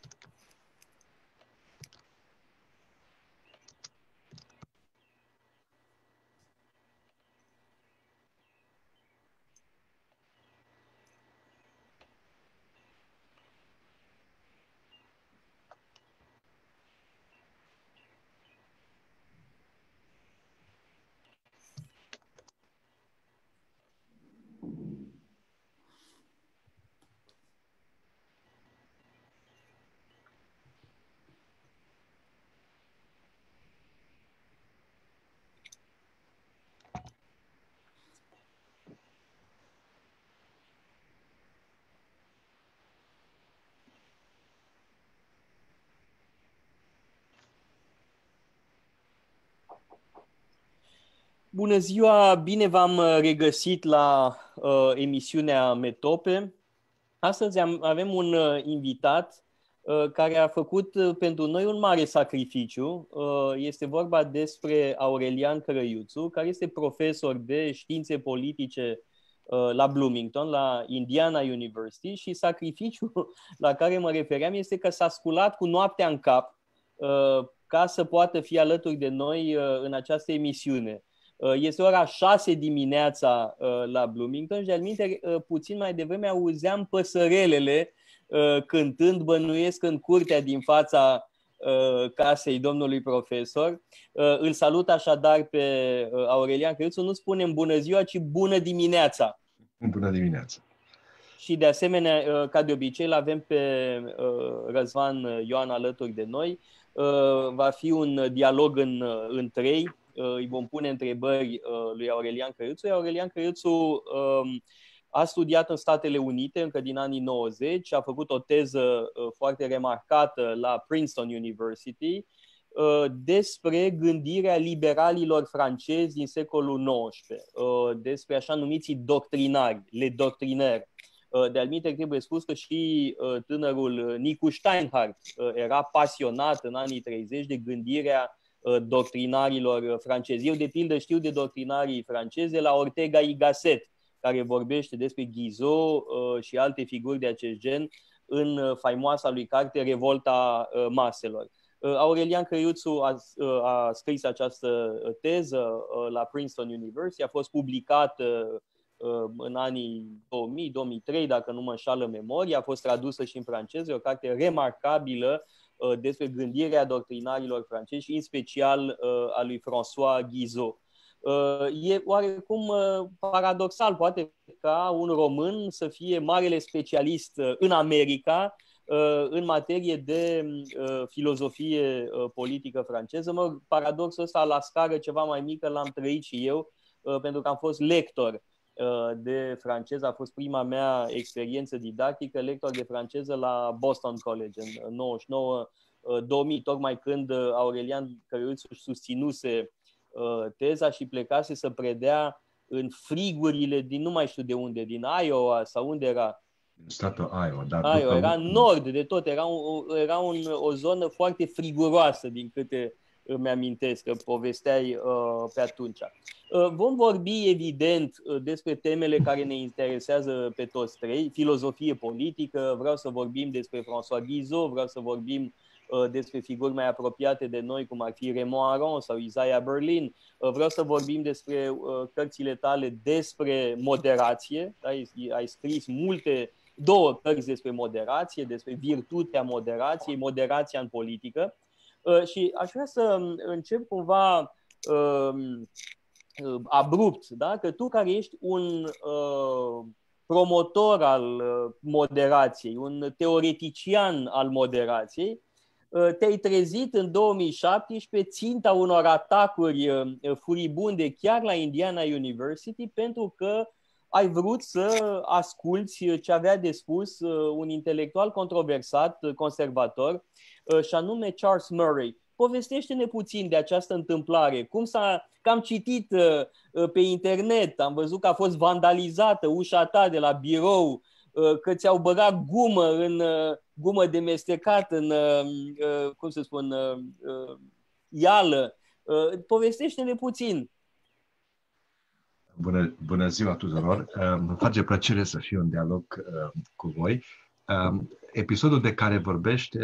Bună ziua, bine v-am regăsit la emisiunea Metope. Astăzi avem un invitat care a făcut pentru noi un mare sacrificiu. Este vorba despre Aurelian Crăiuțu, care este profesor de științe politice la Bloomington, la Indiana University, și sacrificiul la care mă refeream este că s-a sculat cu noaptea în cap ca să poată fi alături de noi în această emisiune. Este ora 6 dimineața la Bloomington și de-al minte, puțin mai devreme auzeam păsărelele cântând, bănuiesc, în curtea din fața casei domnului profesor. Îl salut așadar pe Aurelian Crăiuțu. Nu spunem bună ziua, ci bună dimineața. Bună dimineața. Și de asemenea, ca de obicei, îl avem pe Răzvan Ioan alături de noi. Va fi un dialog în trei. Îi vom pune întrebări lui Aurelian Crăiuțu. Aurelian Crăiuțu a studiat în Statele Unite încă din anii 90, a făcut o teză foarte remarcată la Princeton University despre gândirea liberalilor francezi din secolul XIX, despre așa numiții doctrinari, les doctrinaires. De-al minte, trebuie spus că și tânărul Nicu Steinhardt era pasionat în anii 30 de gândirea doctrinarilor francezi. Eu, de pildă, știu de doctrinarii franceze la Ortega y Gasset, care vorbește despre Guizot și alte figuri de acest gen în faimoasa lui carte Revolta maselor. Aurelian Crăiuțu a scris această teză la Princeton University, a fost publicată în anii 2000-2003, dacă nu mă înșală memoria, a fost tradusă și în franceză, o carte remarcabilă despre gândirea doctrinarilor francezi și în special a lui François Guizot. E oarecum paradoxal, poate, ca un român să fie marele specialist în America în materie de filozofie politică franceză. Paradoxul ăsta la scară ceva mai mică l-am trăit și eu, pentru că am fost lector de franceză, a fost prima mea experiență didactică, lector de franceză la Boston College în 99-2000, tocmai când Aurelian Crăiuțu își susținuse teza și plecase să predea în frigurile din, nu mai știu de unde, din Iowa sau unde era? Statul Iowa, dar Iowa, era în nord de tot, era o zonă foarte friguroasă, din câte îmi amintesc că povesteai pe atunci. Vom vorbi, evident, despre temele care ne interesează pe toți trei, filozofie politică, vreau să vorbim despre François Guizot, vreau să vorbim despre figuri mai apropiate de noi, cum ar fi Raymond Aron sau Isaiah Berlin. Vreau să vorbim despre cărțile tale despre moderație. Ai scris două cărți despre moderație, despre virtutea moderației, moderația în politică. Și aș vrea să încep cumva abrupt, da? Că tu, care ești un promotor al moderației, un teoretician al moderației, te-ai trezit în 2017 ținta unor atacuri furibunde chiar la Indiana University pentru că ai vrut să asculți ce avea de spus un intelectual controversat, conservator, și anume Charles Murray. Povestește-ne puțin de această întâmplare. Că am citit pe internet, am văzut că a fost vandalizată ușa ta de la birou, că ți-au băgat gumă de mestecat în, cum să spun, ială. Povestește-ne puțin. Bună ziua tuturor! Îmi face plăcere să fiu în dialog cu voi. Episodul de care vorbești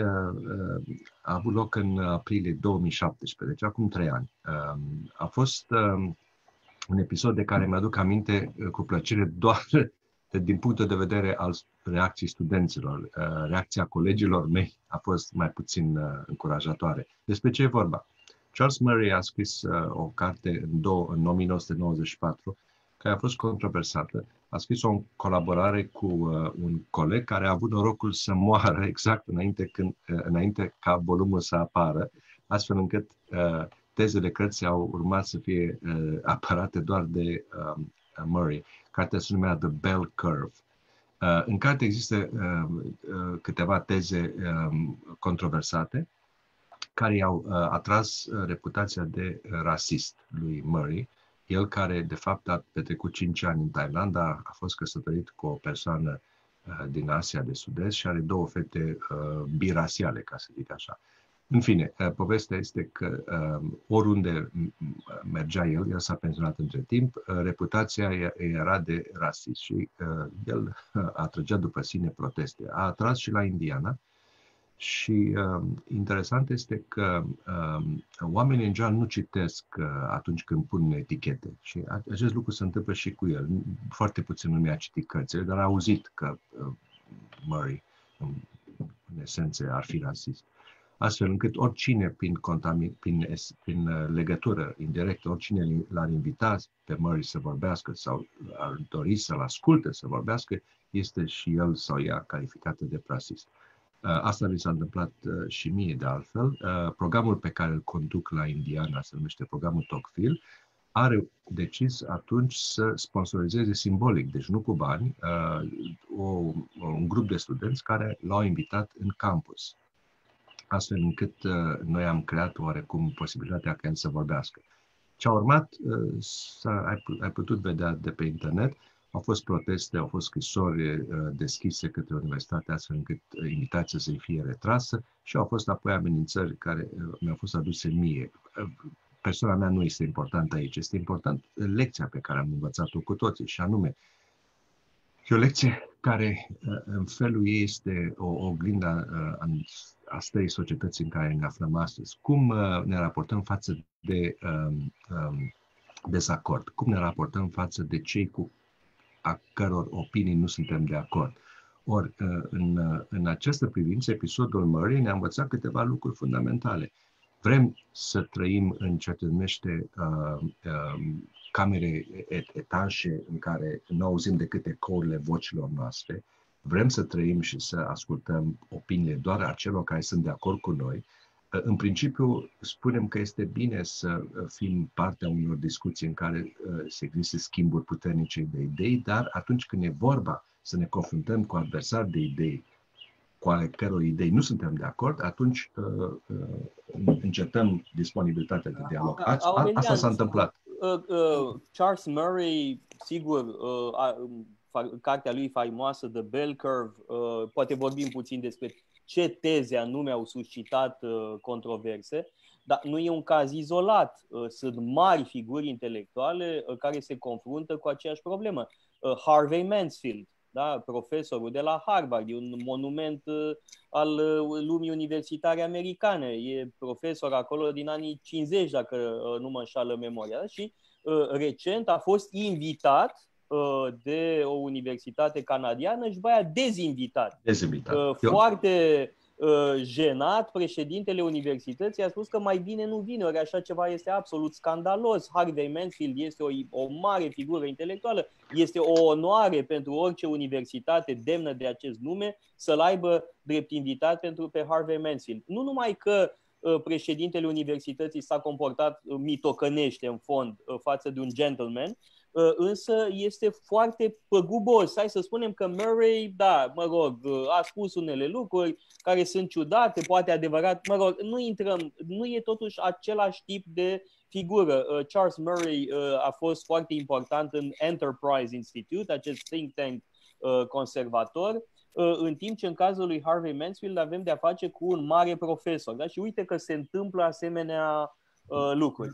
a avut loc în aprilie 2017, deci acum 3 ani. A fost un episod de care mi-aduc aminte cu plăcere doar din punctul de vedere al reacției studenților. Reacția colegilor mei a fost mai puțin încurajatoare. Despre ce e vorba? Charles Murray a scris o carte în 1994, care a fost controversată. A scris o colaborare cu un coleg care a avut norocul să moară exact înainte ca volumul să apară, astfel încât tezele cărții au urmat să fie apărate doar de Murray. Cartea se numea The Bell Curve. În carte există câteva teze controversate care i-au atras reputația de rasist lui Murray. El care, de fapt, a petrecut 5 ani în Thailanda, a fost căsătorit cu o persoană din Asia de Sud-Est și are 2 fete birasiale, ca să zic așa. În fine, povestea este că oriunde mergea el s-a pensionat între timp, reputația era de rasist și el atrăgea după sine proteste. A atras și la Indiana și interesant este că oamenii în general nu citesc atunci când pun etichete și acest lucru se întâmplă și cu el. Foarte puțin lumea a citit cărțile, dar a auzit că Murray, în esență, ar fi rasist. Astfel încât oricine, prin legătură indirectă, oricine l-ar invita pe Murray să vorbească sau ar dori să-l asculte să vorbească, este și el sau ea calificată de rasist. Asta mi s-a întâmplat și mie de altfel. Programul pe care îl conduc la Indiana, se numește programul Tocqueville, are decis atunci să sponsorizeze simbolic, deci nu cu bani, un grup de studenți care l-au invitat în campus, astfel încât noi am creat oarecum posibilitatea ca el să vorbească. Ce a urmat, ai putut vedea de pe internet, au fost proteste, au fost scrisori deschise către universitate, astfel încât invitația să-i fie retrasă și au fost apoi amenințări care mi-au fost aduse mie. Persoana mea nu este importantă aici, este important lecția pe care am învățat-o cu toții și anume, e o lecție care în felul ei este o oglindă a stării societății în care ne aflăm astăzi. Cum ne raportăm față de dezacord? Cum ne raportăm față de cei cu a căror opinii nu suntem de acord? Ori, în această privință, episodul Murray ne-a învățat câteva lucruri fundamentale. Vrem să trăim în ce se numește camere etanșe în care nu auzim decât ecourile vocilor noastre. Vrem să trăim și să ascultăm opiniile doar a celor care sunt de acord cu noi. În principiu, spunem că este bine să fim partea unor discuții în care se există schimburi puternice de idei, dar atunci când e vorba să ne confruntăm cu adversari de idei, cu ale căror idei nu suntem de acord, atunci încetăm disponibilitatea de dialog. Asta s-a întâmplat. Charles Murray, sigur, cartea lui faimoasă, The Bell Curve, poate vorbim puțin despre ce teze anume au suscitat controverse, dar nu e un caz izolat. Sunt mari figuri intelectuale care se confruntă cu aceeași problemă. Harvey Mansfield, da? Profesorul de la Harvard, e un monument al lumii universitare americane. E profesor acolo din anii 50, dacă nu mă înșală memoria. Da? Și recent a fost invitat de o universitate canadiană și după aia dezinvitat. Foarte jenat, președintele universității a spus că mai bine nu vine, ori așa ceva este absolut scandalos. Harvey Mansfield este o mare figură intelectuală, este o onoare pentru orice universitate demnă de acest nume să-l aibă drept invitat pe Harvey Mansfield. Nu numai că președintele universității s-a comportat mitocănește în fond față de un gentleman, însă este foarte păgubos. Hai să spunem că Murray, da, mă rog, a spus unele lucruri care sunt ciudate, poate adevărat, mă rog, nu e totuși același tip de figură. Charles Murray a fost foarte important în Enterprise Institute, acest think tank conservator, în timp ce în cazul lui Harvey Mansfield avem de-a face cu un mare profesor. Da? Și uite că se întâmplă asemenea lucruri.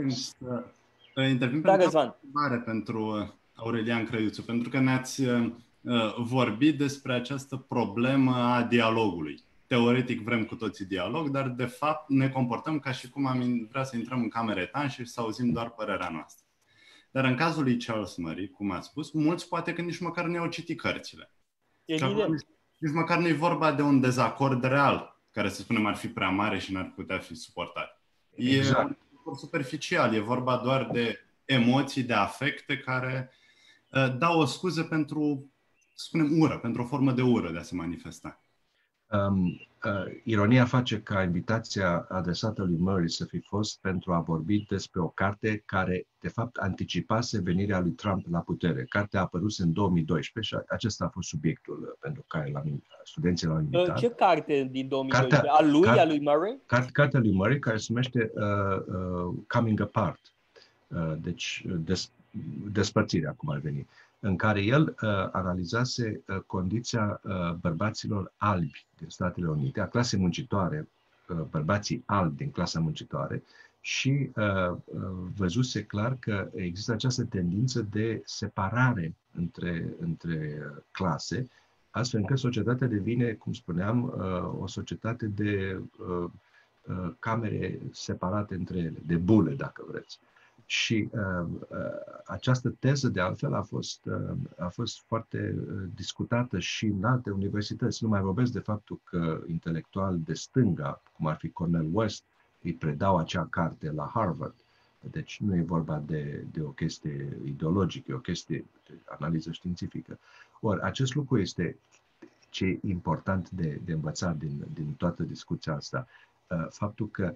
Intervin pentru o întrebare pentru Aurelian Crăiuțu, pentru că ne-ați vorbi despre această problemă a dialogului. Teoretic vrem cu toții dialog, dar de fapt ne comportăm ca și cum am vrea să intrăm în camere etanșe și să auzim doar părerea noastră. Dar în cazul lui Charles Murray, cum ați spus, mulți poate că nici măcar nu au citit cărțile. Nici măcar nu e vorba de un dezacord real, care să spunem ar fi prea mare și n-ar putea fi suportat. Exact. E superficial, e vorba doar de emoții, de afecte care dau o scuză pentru, spunem, ură, pentru o formă de ură de a se manifesta. Ironia face ca invitația adresată lui Murray să fi fost pentru a vorbi despre o carte care, de fapt, anticipase venirea lui Trump la putere. Cartea a apărut în 2012 și acesta a fost subiectul pentru care studenții l-au invitat. Ce carte din 2012? A lui Murray? Cartea lui Murray, care se numește Coming Apart. Deci, despărțirea, cum ar veni, în care el analizase condiția bărbaților albi din Statele Unite, a clasei muncitoare, bărbații albi din clasa muncitoare, și văzuse clar că există această tendință de separare între clase, astfel încât societatea devine, cum spuneam, o societate de camere separate între ele, de bule, dacă vreți. Și această teză, de altfel, a fost foarte discutată și în alte universități. Nu mai vorbesc de faptul că intelectuali de stânga, cum ar fi Cornel West, îi predau acea carte la Harvard. Deci nu e vorba de o chestie ideologică, e o chestie de analiză științifică. Ori acest lucru este ce e important de învățat din toată discuția asta. Faptul că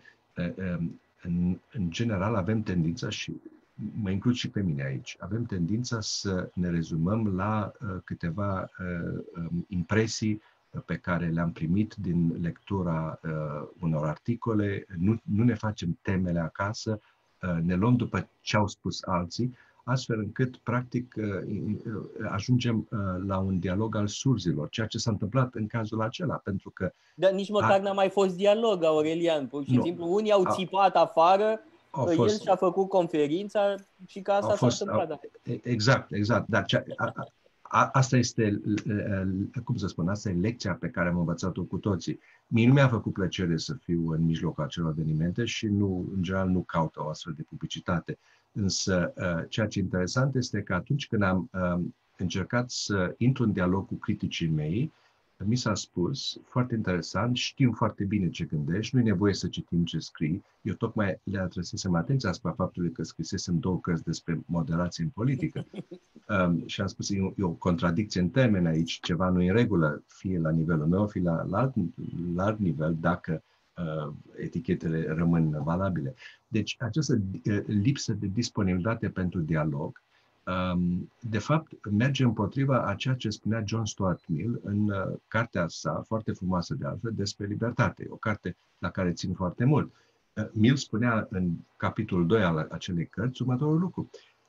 în general avem tendința, și mă includ și pe mine aici, avem tendința să ne rezumăm la câteva impresii pe care le-am primit din lectura unor articole, nu ne facem temele acasă, ne luăm după ce au spus alții, astfel încât, practic, ajungem la un dialog al surzilor, ceea ce s-a întâmplat în cazul acela, pentru că... Dar nici măcar n-a mai fost dialog, Aurelian, pur și simplu, unii au țipat afară, el și-a făcut conferința și că asta s-a întâmplat. Exact, dar asta este, cum să spun, asta e lecția pe care am învățat-o cu toții. Mie nu mi-a făcut plăcere să fiu în mijlocul acelor evenimente și în general nu caut o astfel de publicitate. Însă, ceea ce e interesant este că atunci când am încercat să intru în dialog cu criticii mei, mi s-a spus, foarte interesant, știm foarte bine ce gândești, nu e nevoie să citim ce scrii. Eu tocmai le atrăsesem atenția asupra faptului că scrisesem 2 cărți despre moderație în politică. Și am spus, e o contradicție în termeni aici, ceva nu e în regulă, fie la nivelul meu, fie la alt nivel, dacă etichetele rămân valabile. Deci această lipsă de disponibilitate pentru dialog, de fapt, merge împotriva a ceea ce spunea John Stuart Mill în cartea sa, foarte frumoasă de altfel, despre libertate, o carte la care țin foarte mult. Mill spunea în capitolul 2 al acelei cărți următorul lucru.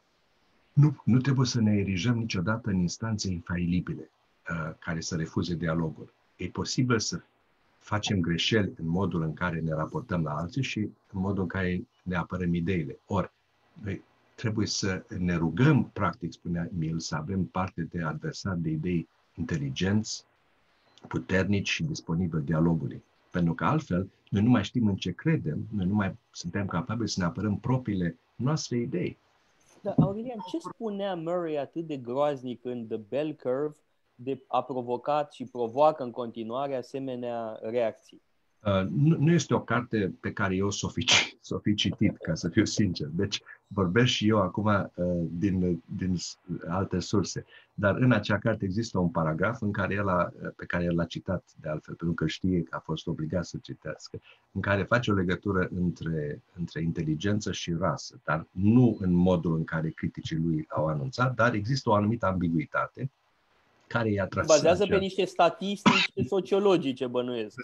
Nu trebuie să ne erijăm niciodată în instanțe infailibile care să refuze dialogul. E posibil să facem greșeli în modul în care ne raportăm la alții și în modul în care ne apărăm ideile. Ori, noi trebuie să ne rugăm, practic, spunea Mill, să avem parte de adversari de idei inteligenți, puternici și disponibili dialogului. Pentru că altfel, noi nu mai știm în ce credem, noi nu mai suntem capabili să ne apărăm propriile noastre idei. Dar, Aurelian, ce spunea Murray atât de groaznic în The Bell Curve a provocat și provoacă în continuare asemenea reacții? Nu este o carte pe care eu s-o fi citit, ca să fiu sincer. Deci vorbesc și eu acum din alte surse. Dar în acea carte există un paragraf pe care el l-a citat, de altfel, pentru că știe că a fost obligat să citească, în care face o legătură între inteligență și rasă, dar nu în modul în care criticii lui au anunțat, dar există o anumită ambiguitate care i-a tras. Bazează pe niște statistici sociologice, bănuiesc.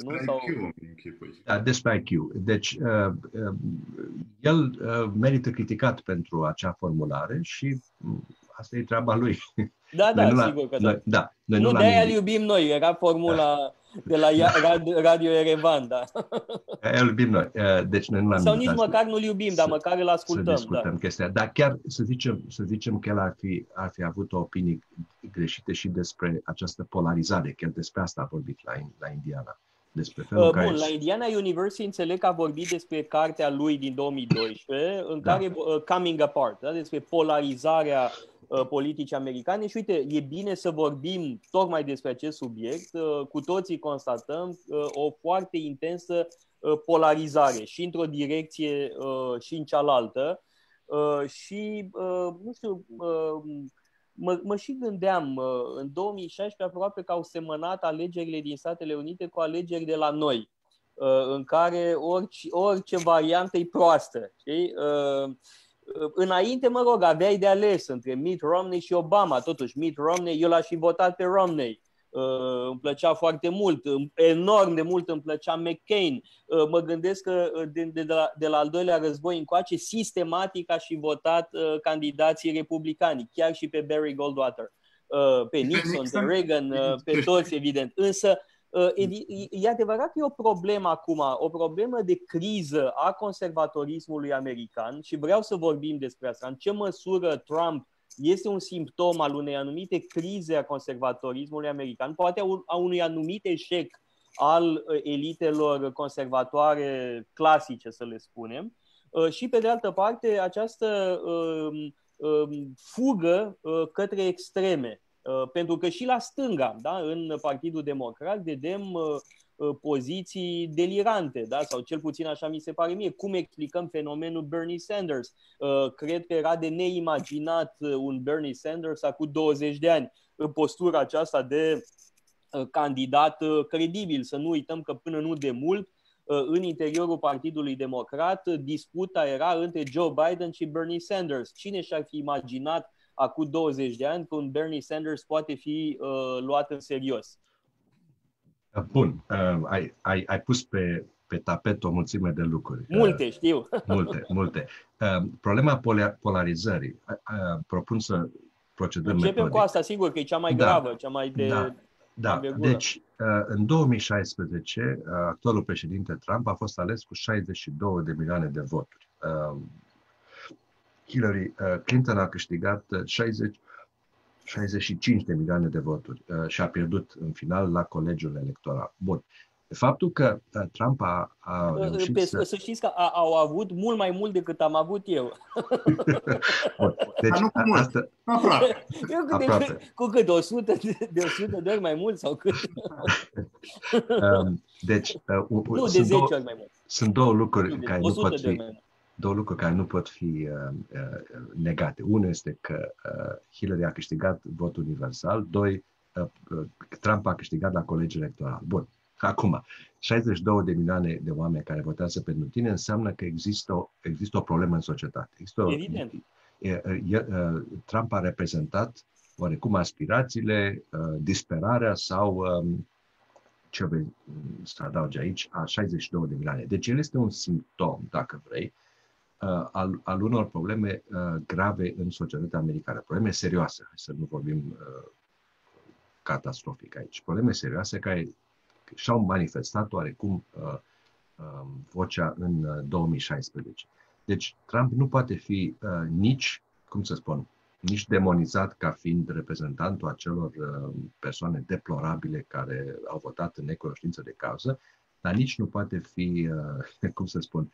Despre IQ. Deci, el merită criticat pentru acea formulare și asta e treaba lui. Da, sigur că da. Da. Nu de-aia îl iubim noi, era formula De la Radio Erevan, da. Îl iubim noi. Deci noi nu l-am sau nici măcar nu-l iubim, dar măcar îl ascultăm. Să discutăm chestia. Dar chiar să zicem că el ar fi avut opinii greșite și despre această polarizare, că el despre asta a vorbit la Indiana. Despre felul Bun, la Indiana University înțeleg că a vorbit despre cartea lui din 2012, în care Coming Apart, da? Despre polarizarea politicii americane și uite, e bine să vorbim tocmai despre acest subiect. Cu toții constatăm o foarte intensă polarizare și într-o direcție și în cealaltă și nu știu, mă și gândeam, în 2016 aproape că au semănat alegerile din Statele Unite cu alegeri de la noi, în care orice variantă e proastă, știi? Înainte, mă rog, aveai de ales între Mitt Romney și Obama. Totuși, Mitt Romney, eu l-aș fi votat pe Romney. Îmi plăcea foarte mult, enorm de mult îmi plăcea McCain. Mă gândesc că de la al doilea război încoace, sistematic aș fi votat candidații republicani, chiar și pe Barry Goldwater, pe Nixon, pe Reagan, pe toți, evident. Însă, e adevărat că e o problemă acum, o problemă de criză a conservatorismului american și vreau să vorbim despre asta. În ce măsură Trump este un simptom al unei anumite crize a conservatorismului american, poate a unui anumit eșec al elitelor conservatoare clasice, să le spunem, și pe de altă parte această fugă către extreme. Pentru că și la stânga, da, în Partidul Democrat, vedem poziții delirante, da? Sau cel puțin așa mi se pare mie. Cum explicăm fenomenul Bernie Sanders? Cred că era de neimaginat un Bernie Sanders acum 20 de ani în postura aceasta de candidat credibil. Să nu uităm că până nu de mult, în interiorul Partidului Democrat, disputa era între Joe Biden și Bernie Sanders. Cine și-ar fi imaginat acum 20 de ani că un Bernie Sanders poate fi luat în serios? Bun, ai pus pe tapet o mulțime de lucruri. Multe, știu. Multe. Problema polarizării. Propun să procedăm metodic. Începem cu asta, sigur, că e cea mai gravă, cea mai de... Da. Deci, în 2016, actualul președinte Trump a fost ales cu 62 de milioane de voturi. Hillary Clinton a câștigat 65 de milioane de voturi și a pierdut în final la colegiul electoral. Bun. Faptul că Trump a reușit să știți că au avut mult mai mult decât am avut eu. Bun. Deci, nu cu mult. Aproape. Cu cât? 100 de ori mai mult sau cât? Deci, nu, de 10 ori mai mult. Sunt două lucruri care nu pot fi... mai mult. Două lucruri care nu pot fi negate. Unul este că Hillary a câștigat votul universal. Doi, Trump a câștigat la colegiul electoral. Bun. Acum, 62 de milioane de oameni care votează pentru tine înseamnă că există o problemă în societate. Evident. Trump a reprezentat oarecum aspirațiile, disperarea sau ce vrei să adaugi aici, a 62 de milioane. Deci el este un simptom, dacă vrei, al unor probleme grave în societatea americană. Probleme serioase, hai să nu vorbim catastrofic aici. Probleme serioase care și-au manifestat oarecum vocea în 2016. Deci Trump nu poate fi nici, cum să spun, nici demonizat ca fiind reprezentantul acelor persoane deplorabile care au votat în necunoștință de cauză, dar nici nu poate fi, cum să spun,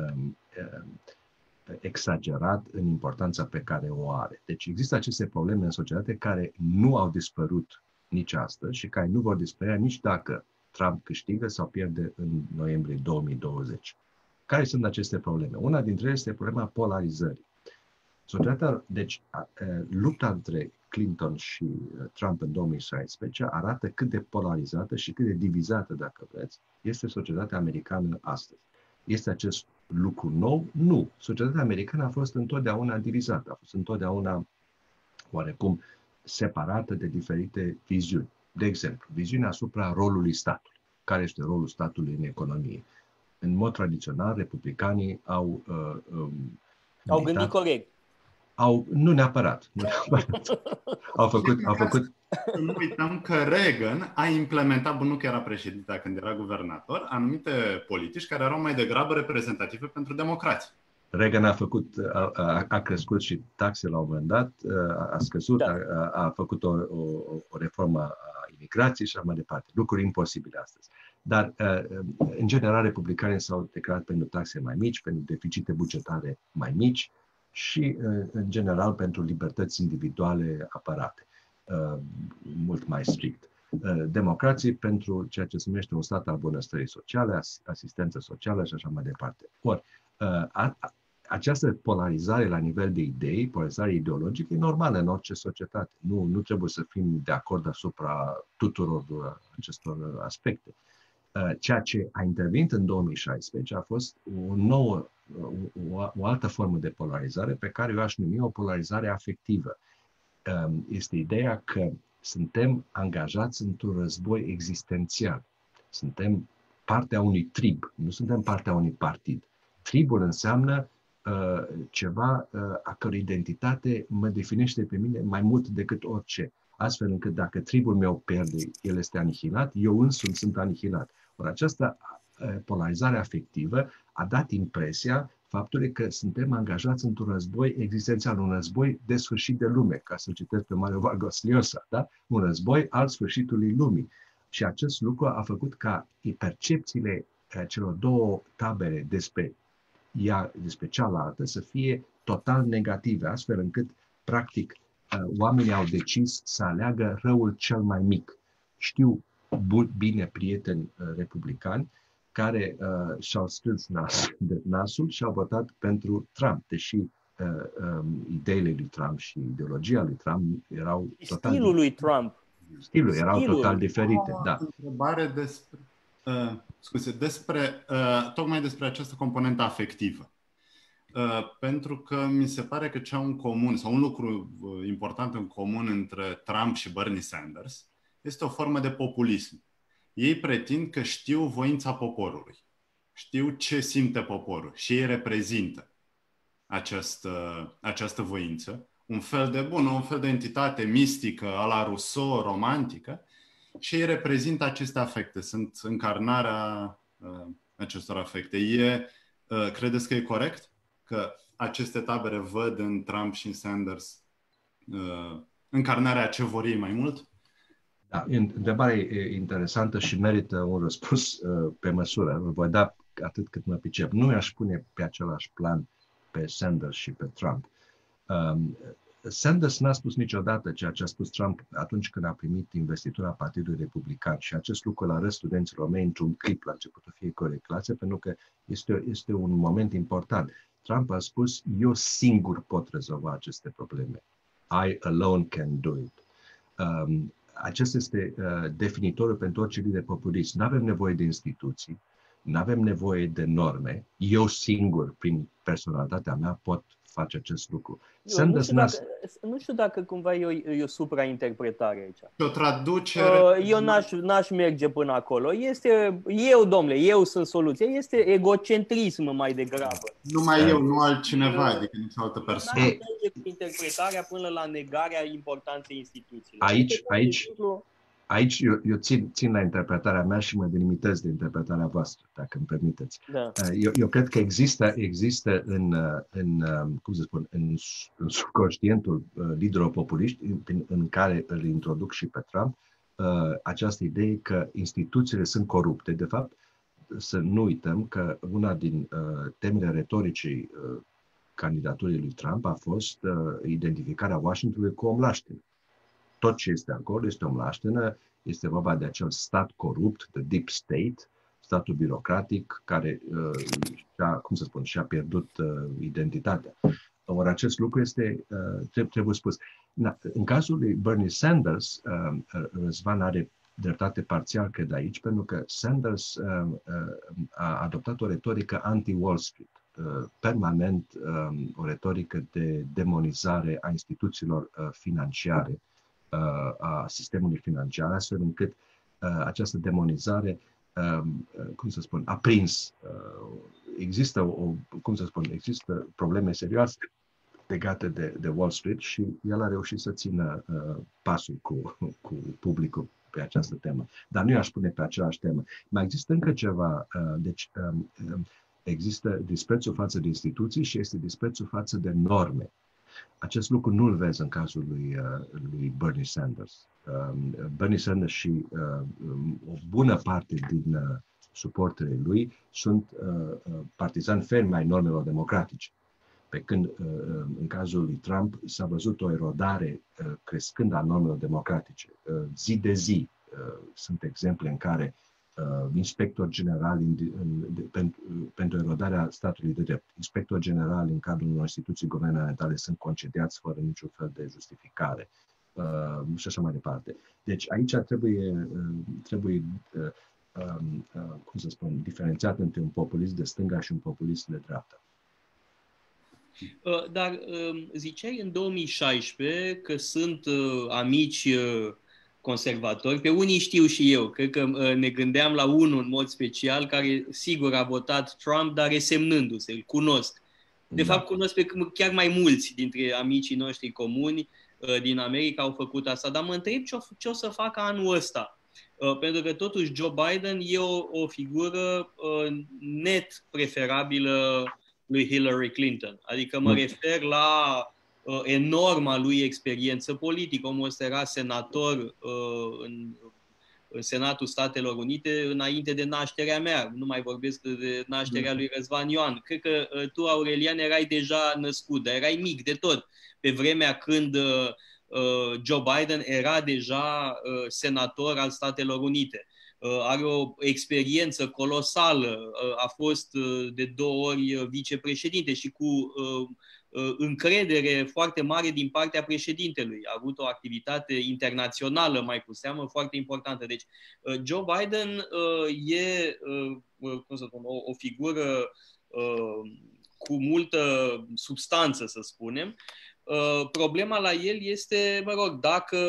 exagerat în importanța pe care o are. Deci există aceste probleme în societate care nu au dispărut nici astăzi și care nu vor dispărea nici dacă Trump câștigă sau pierde în noiembrie 2020. Care sunt aceste probleme? Una dintre ele este problema polarizării. Societatea, deci, lupta între Clinton și Trump în 2016 arată cât de polarizată și cât de divizată, dacă vreți, este societatea americană astăzi. Este acest lucru nou? Nu. Societatea americană a fost întotdeauna divizată, a fost întotdeauna oarecum separată de diferite viziuni. De exemplu, viziunea asupra rolului statului. Care este rolul statului în economie? În mod tradițional, republicanii au gândit corect. Nu neapărat. Au făcut. Nu uităm că Reagan a implementat, nu că era președinte, când era guvernator, anumite politici care erau mai degrabă reprezentative pentru democrație. Reagan a crescut și taxe la un moment dat, a scăzut, da. a făcut o reformă a imigrației și așa mai departe. Lucruri imposibile astăzi. Dar, în general, republicanii s-au declarat pentru taxe mai mici, pentru deficite bugetare mai mici și, în general, pentru libertăți individuale apărate, mult mai strict. Democrații pentru ceea ce se numește un stat al bunăstării sociale, asistență socială și așa mai departe. Ori, această polarizare la nivel de idei, polarizare ideologică, e normală în orice societate. Nu trebuie să fim de acord asupra tuturor acestor aspecte. Ceea ce a intervenit în 2016 a fost o altă formă de polarizare pe care eu aș numi o polarizare afectivă. Este ideea că suntem angajați într-un război existențial. Suntem partea unui trib, nu suntem partea unui partid. Tribul înseamnă ceva a cărui identitate mă definește pe mine mai mult decât orice. Astfel încât dacă tribul meu pierde, el este anihilat, eu însumi sunt anihilat. Ori această polarizare afectivă a dat impresia faptului că suntem angajați într-un război existențial, un război de sfârșit de lume, ca să citesc pe Mario Vargas Llosa, da? Un război al sfârșitului lumii. Și acest lucru a făcut ca percepțiile celor două tabere despre cealaltă să fie total negative, astfel încât, practic, oamenii au decis să aleagă răul cel mai mic. Știu bine prieteni republicani care și-au strâns nasul și au votat pentru Trump, deși ideile lui Trump și ideologia lui Trump erau total Stilul lui Trump. Stilul erau total diferite, da. Întrebare tocmai despre această componentă afectivă. Pentru că mi se pare că ce au în comun, sau un lucru important în comun între Trump și Bernie Sanders, este o formă de populism. Ei pretind că știu voința poporului, știu ce simte poporul și ei reprezintă această voință, un fel de entitate mistică, a la Rousseau, romantică, și ei reprezintă aceste afecte, sunt încarnarea acestor afecte. Credeți că e corect că aceste tabere văd în Trump și în Sanders încarnarea ce vor ei mai mult? Da, întrebarea e interesantă și merită un răspuns pe măsură. Vă voi da atât cât mă pricep. Nu mi-aș pune pe același plan pe Sanders și pe Trump. Sanders n-a spus niciodată ceea ce a spus Trump atunci când a primit investitura Partidului Republican și acest lucru îl arăt studenților mei într-un clip la începutul fiecărei clase, pentru că este un moment important. Trump a spus, eu singur pot rezolva aceste probleme. I alone can do it. Acesta este definitorul pentru orice lider populist. Nu avem nevoie de instituții, nu avem nevoie de norme. Eu singur, prin personalitatea mea, pot face acest lucru. Nu știu dacă cumva e o suprainterpretare aici. O traducere... Eu n-aș merge până acolo. Eu sunt soluția. Este egocentrism mai degrabă. Numai eu, nu altcineva, adică nici altă persoană. N-aș merge cu interpretarea până la negarea importanței instituțiilor. Aici eu țin la interpretarea mea și mă delimitez de interpretarea voastră, dacă îmi permiteți. Da. Eu cred că există în subconștientul liderilor populiști, în care îl introduc și pe Trump, această idee că instituțiile sunt corupte. De fapt, să nu uităm că una din temele retoricii candidaturii lui Trump a fost identificarea Washingtonului cu o mlaștină. Tot ce este acolo este o mlaștină, este vorba de acel stat corupt, the deep state, statul birocratic care și-a pierdut identitatea. Ori acest lucru trebuie spus. În cazul lui Bernie Sanders, Răzvan are dreptate parțial, cred aici, pentru că Sanders a adoptat o retorică anti-Wall Street, permanent o retorică de demonizare a instituțiilor financiare, a sistemului financiar, astfel încât această demonizare, a prins. Există probleme serioase legate de Wall Street și el a reușit să țină pasul cu publicul pe această temă. Dar nu i-aș pune pe același temă. Mai există încă ceva. Deci există disprețul față de instituții și este disprețul față de norme. Acest lucru nu-l vezi în cazul lui Bernie Sanders. Bernie Sanders și o bună parte din suporterii lui sunt partizani fermi ai normelor democratice. Pe când în cazul lui Trump s-a văzut o erodare crescând a normelor democratice. Zi de zi sunt exemple în care inspector general pentru erodarea statului de drept, inspector general în cadrul unor instituții guvernamentale sunt concediați fără niciun fel de justificare și așa mai departe. Deci aici trebuie cum să spun, diferențiat între un populist de stânga și un populist de dreapta. Dar ziceai în 2016 că sunt amici conservatori, pe unii știu și eu, cred că ne gândeam la unul în mod special care sigur a votat Trump, dar resemnându-se, îl cunosc. De fapt cunosc pe chiar mai mulți dintre amicii noștri comuni din America au făcut asta, dar mă întreb ce o să facă anul ăsta. Pentru că totuși Joe Biden e o figură net preferabilă lui Hillary Clinton. Adică mă refer la enorma lui experiență politică. Omul ăsta era senator în Senatul Statelor Unite înainte de nașterea mea. Nu mai vorbesc de nașterea lui Răzvan Ioan. Cred că tu, Aurelian, erai deja născut, dar erai mic de tot. Pe vremea când Joe Biden era deja senator al Statelor Unite. Are o experiență colosală, a fost de 2 ori vicepreședinte și cu încredere foarte mare din partea președintelui. A avut o activitate internațională, mai cu seamă, foarte importantă. Deci Joe Biden e cum să spun, o figură cu multă substanță, să spunem. Problema la el este, mă rog, dacă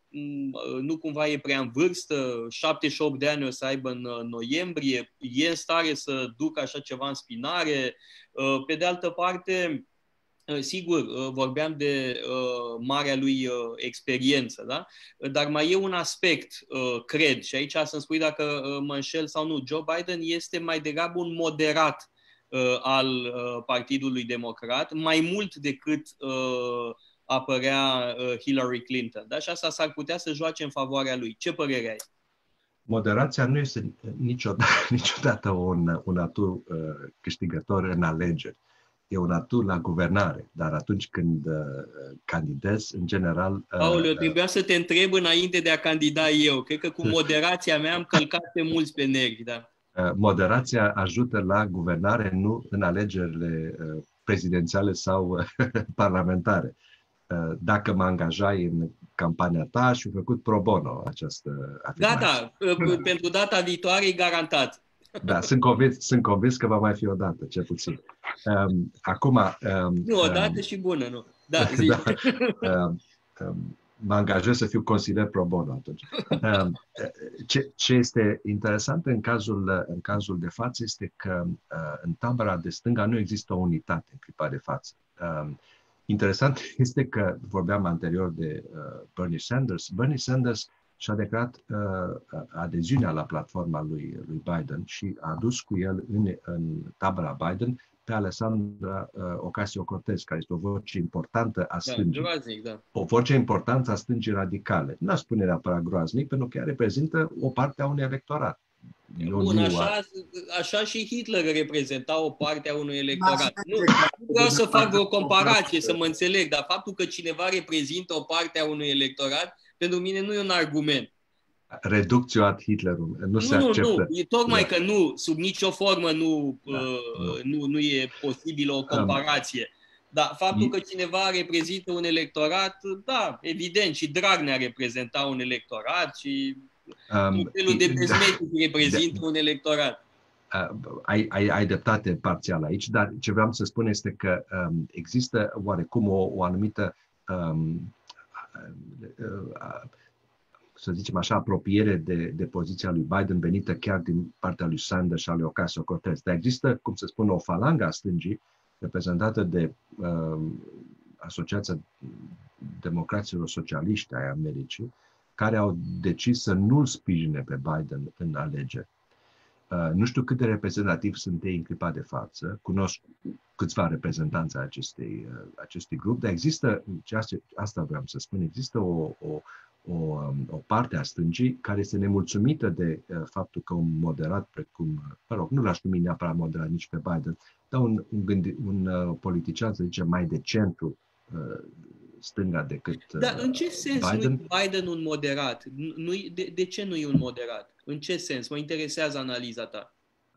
nu cumva e prea în vârstă, 78 de ani o să aibă în noiembrie, e în stare să ducă așa ceva în spinare. Pe de altă parte, sigur, vorbeam de marea lui experiență, da? Dar mai e un aspect, cred, și aici să-mi spui dacă mă înșel sau nu. Joe Biden este mai degrabă un moderat al Partidului Democrat, mai mult decât apărea Hillary Clinton. Da? Și asta s-ar putea să joace în favoarea lui. Ce părere ai? Moderația nu este niciodată un atu câștigător în alegeri. E un atu la guvernare, dar atunci când candidezi, în general... Aoleu, trebuia să te întreb înainte de a candida eu. Cred că cu moderația mea am călcat pe mulți pe nervi, da. Moderația ajută la guvernare, nu în alegerile prezidențiale sau parlamentare. Dacă mă angajai în campania ta, și-o făcut pro bono această afirmație. Gata, pentru data viitoare e garantat. Da, sunt convins că va mai fi o dată, cel puțin. Acum... Nu, o dată și bună, nu. Da, zi. Da, mă angajez să fiu consilier pro bono atunci. Ce este interesant în cazul de față este că în tabăra de stânga nu există o unitate în clipa de față. Interesant este că vorbeam anterior de Bernie Sanders. Bernie Sanders și-a declarat adeziunea la platforma lui Biden și a adus cu el în tabăra Biden pe Alexandra Ocasio-Cortez, care este o voce importantă a stângii. Groaznic, da. O voce importantă a stângii radicale. Nu aș spune neapărat groaznic, pentru că ea reprezintă o parte a unui electorat. Bun, așa și Hitler reprezenta o parte a unui electorat. Nu vreau să fac o comparație, să mă înțeleg, dar faptul că cineva reprezintă o parte a unui electorat, pentru mine nu e un argument. Reductio ad Hitlerum. Nu se acceptă. Nu. E tocmai că nu, sub nicio formă nu e posibilă o comparație. Dar faptul că cineva reprezintă un electorat, da, evident, și Dragnea reprezenta un electorat și felul de bezmetici reprezintă un electorat. Ai dreptate parțial aici, dar ce vreau să spun este că există oarecum o anumită să zicem așa, apropiere de poziția lui Biden venită chiar din partea lui Sanders și a lui Ocasio-Cortez. Dar există, cum să spun, o falangă a stângii reprezentată de Asociația Democraților Socialiști ai Americii, care au decis să nu-l sprijine pe Biden în alegeri. Nu știu cât de reprezentativi sunt ei în clipa de față, cunosc câțiva reprezentanți ai acestui grup, dar există, asta vreau să spun, există o parte a stângii care este nemulțumită de faptul că un moderat precum, nu l-aș numi neapărat moderat nici pe Biden, dar un politician, să zicem, mai de centru, stânga decât Dar în ce sens Biden? nu e Biden un moderat? De ce nu e un moderat? În ce sens? Mă interesează analiza ta.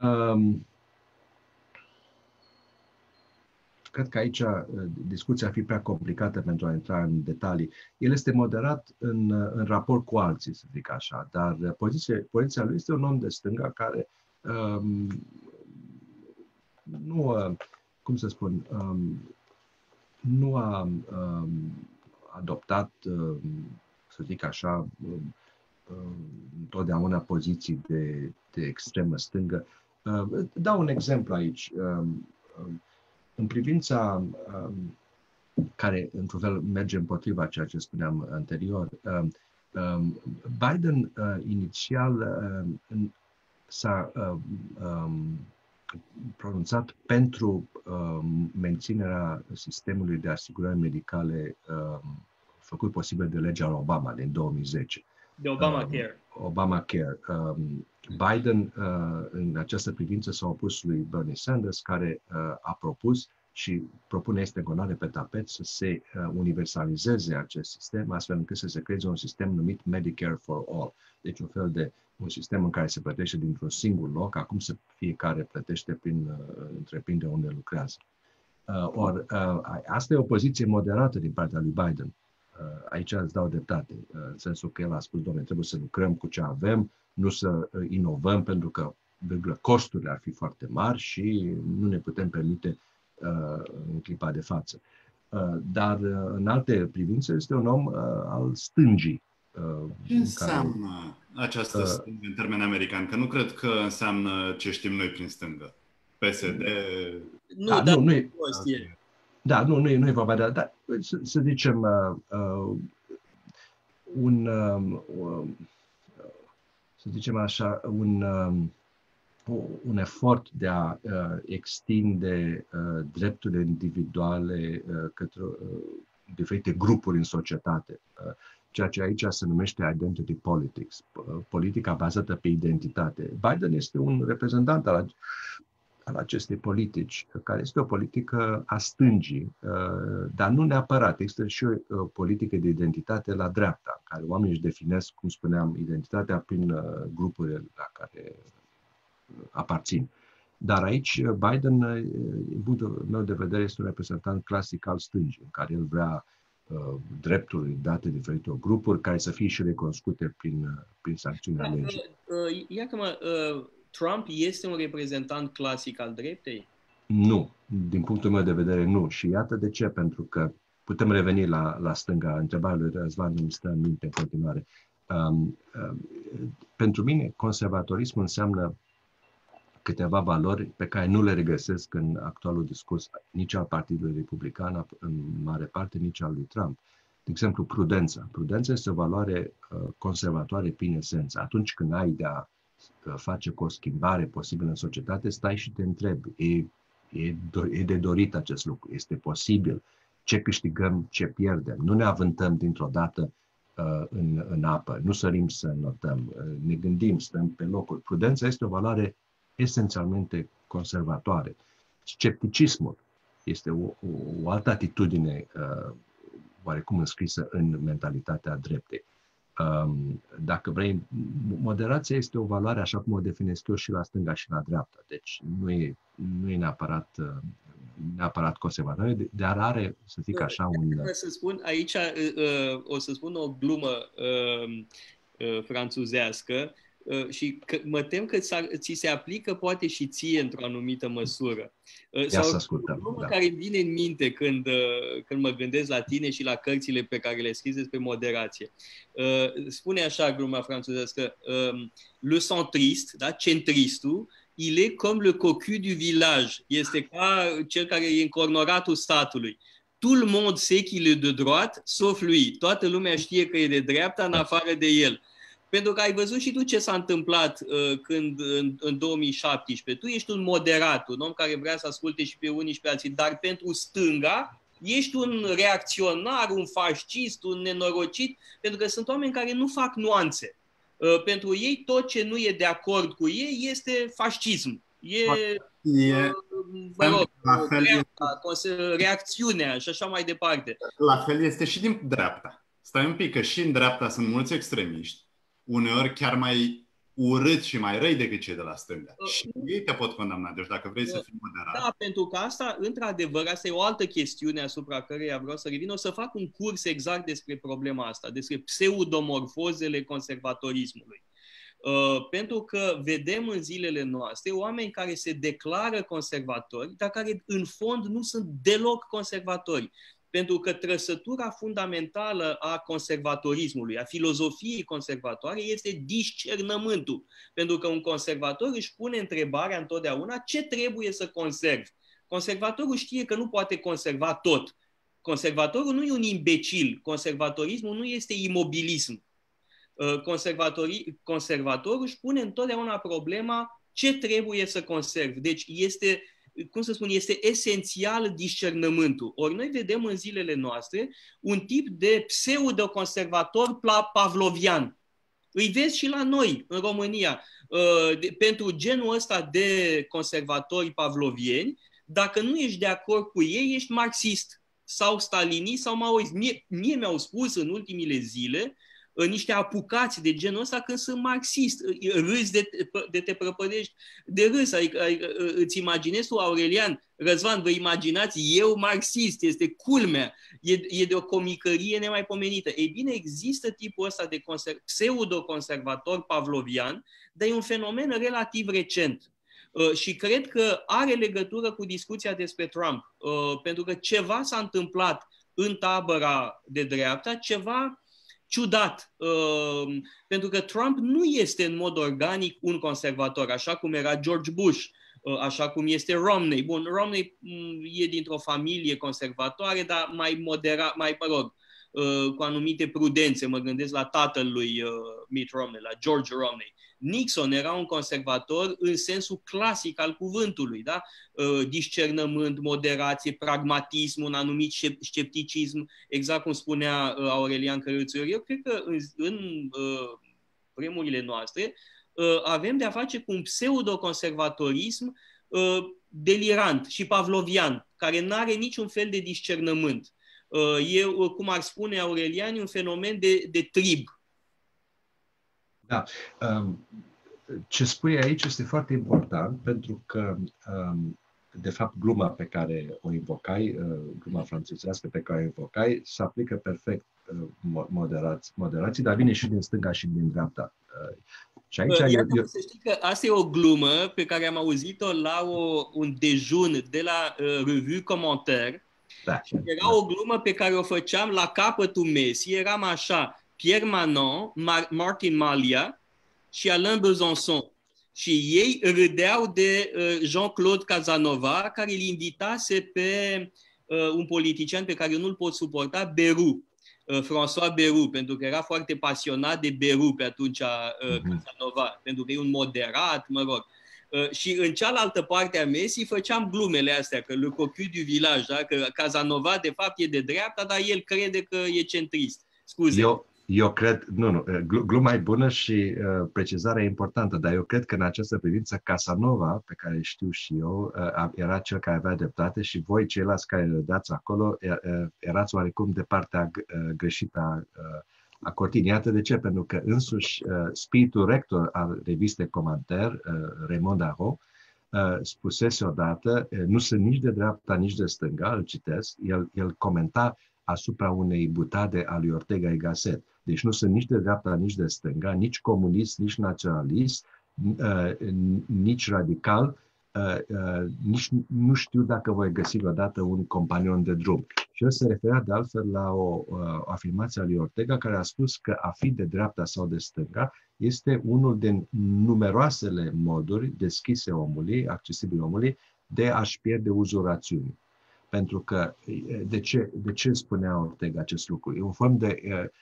Cred că aici discuția ar fi prea complicată pentru a intra în detalii. El este moderat în raport cu alții, să zic așa, dar poziția lui este un om de stânga care nu, cum să spun, nu a adoptat, să zic așa, întotdeauna poziții de extremă stângă. Dau un exemplu aici. În privința care, într-un fel, merge împotriva ceea ce spuneam anterior, Biden inițial s-a pronunțat pentru menținerea sistemului de asigurări medicale făcut posibil de legea Obama din 2010. De Obamacare. Obamacare. Biden, în această privință, s-a opus lui Bernie Sanders, care a propus și propune este în continuare pe tapet să se universalizeze acest sistem, astfel încât să se creeze un sistem numit Medicare for All. Deci un fel de un sistem în care se plătește dintr-un singur loc, acum fiecare plătește prin întreprindere unde lucrează. Asta e o poziție moderată din partea lui Biden. Aici îți dau dreptate, în sensul că el a spus, dom'le, trebuie să lucrăm cu ce avem, nu să inovăm, pentru că costurile ar fi foarte mari și nu ne putem permite în clipa de față. Dar în alte privințe este un om al stângii. Ce înseamnă această stângă în termeni americani? Că nu cred că înseamnă ce știm noi prin stângă. PSD... Nu e vorba de... Dar, să zicem, să zicem așa, un efort de a extinde drepturile individuale către diferite grupuri în societate, ceea ce aici se numește identity politics, politica bazată pe identitate. Biden este un reprezentant al acestei politici, care este o politică a stângii, dar nu neapărat. Există și o politică de identitate la dreapta, în care oamenii își definesc, cum spuneam, identitatea prin grupurile la care aparțin. Dar aici Biden, din punctul meu de vedere, este un reprezentant clasic al stângii, în care el vrea drepturi date diferite grupuri, care să fie și recunoscute prin sancțiunea legii. Iată-mă, Trump este un reprezentant clasic al dreptei? Nu. Din punctul meu de vedere, nu. Și iată de ce. Pentru că putem reveni la stânga. Întrebarea lui Răzvan îmi stă în minte în continuare. Pentru mine, conservatorismul înseamnă câteva valori pe care nu le regăsesc în actualul discurs nici al Partidului Republican, în mare parte, nici al lui Trump. De exemplu, prudența. Prudența este o valoare conservatoare prin esență. Atunci când ai de a face cu o schimbare posibilă în societate, stai și te întrebi, e de dorit acest lucru, este posibil, ce câștigăm, ce pierdem, nu ne avântăm dintr-o dată în apă, nu sărim să notăm, ne gândim, stăm pe locuri. Prudența este o valoare esențialmente conservatoare. Scepticismul este o altă atitudine oarecum înscrisă în mentalitatea dreptei. Dacă vrei, moderația este o valoare, așa cum o definesc eu, și la stânga și la dreapta. Deci nu e neapărat conservatoare, dar are, să zic așa, Să spun, aici o să spun o glumă franțuzească și mă tem că ți se aplică poate și ție într-o anumită măsură. Ia să ascultăm. O glumă care îmi vine în minte când mă gândesc la tine și la cărțile pe care le scrieți despre moderație. Spune așa gluma franțuzească, le centriste, da? Centristul, il est comme le cocu du village. Este ca cel care e încornoratul statului. tout le monde sait qu'il est de droite, sauf lui. Toată lumea știe că e de dreapta, în afară de el. Pentru că ai văzut și tu ce s-a întâmplat când în 2017. Tu ești un moderat, un om care vrea să asculte și pe unii și pe alții, dar pentru stânga ești un reacționar, un fascist, un nenorocit, pentru că sunt oameni care nu fac nuanțe. Pentru ei tot ce nu e de acord cu ei este fascism. Reacțiunea și așa mai departe. La fel este și din dreapta. Stai un pic, că și în dreapta sunt mulți extremiști, uneori chiar mai urât și mai răi decât cei de la stânga. Și ei te pot condamna, deci dacă vrei să fii moderat. Da, pentru că asta, într-adevăr, asta e o altă chestiune asupra căreia vreau să revin. O să fac un curs exact despre problema asta, despre pseudomorfozele conservatorismului. Pentru că vedem în zilele noastre oameni care se declară conservatori, dar care în fond nu sunt deloc conservatori. Pentru că trăsătura fundamentală a conservatorismului, a filozofiei conservatoare, este discernământul. Pentru că un conservator își pune întrebarea întotdeauna ce trebuie să conservi. Conservatorul știe că nu poate conserva tot. Conservatorul nu e un imbecil. Conservatorismul nu este imobilism. Conservatorul își pune întotdeauna problema ce trebuie să conservi. Deci este, cum să spun, este esențial discernământul. Ori noi vedem în zilele noastre un tip de pseudo-conservator pavlovian. Îi vezi și la noi, în România. Pentru genul ăsta de conservatori pavlovieni, dacă nu ești de acord cu ei, ești marxist sau stalinist sau maoist. Mie mi-au spus în ultimile zile niște apucați de genul ăsta când sunt marxist. Râzi de te prăpădești de râs. Adică îți imaginezi tu, Aurelian, Răzvan, vă imaginați, eu marxist, este culmea. E de o comicărie nemaipomenită. Ei bine, există tipul ăsta de pseudo-conservator pavlovian, dar e un fenomen relativ recent. Și cred că are legătură cu discuția despre Trump. Pentru că ceva s-a întâmplat în tabăra de dreapta, ceva ciudat, pentru că Trump nu este în mod organic un conservator, așa cum era George Bush, așa cum este Romney. Bun, Romney e dintr-o familie conservatoare, dar mai moderat, mai, cu anumite prudențe. Mă gândesc la tatăl lui Mitt Romney, la George Romney. Nixon era un conservator în sensul clasic al cuvântului, da? Discernământ, moderație, pragmatism, un anumit scepticism, exact cum spunea Aurelian Cărățuior. Eu cred că în vremurile noastre avem de-a face cu un pseudo-conservatorism delirant și pavlovian, care nu are niciun fel de discernământ. E, cum ar spune Aurelian, un fenomen de trib. Da. Ce spui aici este foarte important pentru că, de fapt, gluma pe care o invocai, gluma franțuzească pe care o invocai, se aplică perfect moderații, dar vine și din stânga și din dreapta. Și aici să știi că asta e o glumă pe care am auzit-o la un dejun de la Revue Commentaire. Da. Era o glumă pe care o făceam la capătul mesii, eram așa: Pierre Manon, Martin Malia și Alain Besançon. Și ei râdeau de Jean-Claude Casanova, care îl invitase pe un politician pe care eu nu-l pot suporta, Beru, François Beru, pentru că era foarte pasionat de Beru pe atunci, Casanova, pentru că e un moderat, mă rog. Și în cealaltă parte a mesii făceam glumele astea, că le cocu du village, da? Că Casanova de fapt e de dreapta, dar el crede că e centrist. Scuze. Eu cred, gluma e bună și precizarea e importantă, dar eu cred că în această privință Casanova, pe care știu și eu, era cel care avea dreptate și voi, ceilalți care râdeați acolo, erați oarecum de partea greșită a cortinii. Iată de ce, pentru că însuși spiritul rector al revistei Commentaire, Raymond Aron, spusese odată, nu sunt nici de dreapta, nici de stânga, îl citesc, el comenta asupra unei butade a lui Ortega y Gasset. Deci nu sunt nici de dreapta, nici de stânga, nici comunist, nici naționalist, nici radical, nici nu știu dacă voi găsi vreodată un companion de drum. Și el se referea de altfel la o afirmație a lui Ortega, care a spus că a fi de dreapta sau de stânga este unul din numeroasele moduri deschise omului, accesibile omului, de a-și pierde uzul rațiunii. Pentru că, de ce spunea Ortega acest lucru? E o formă de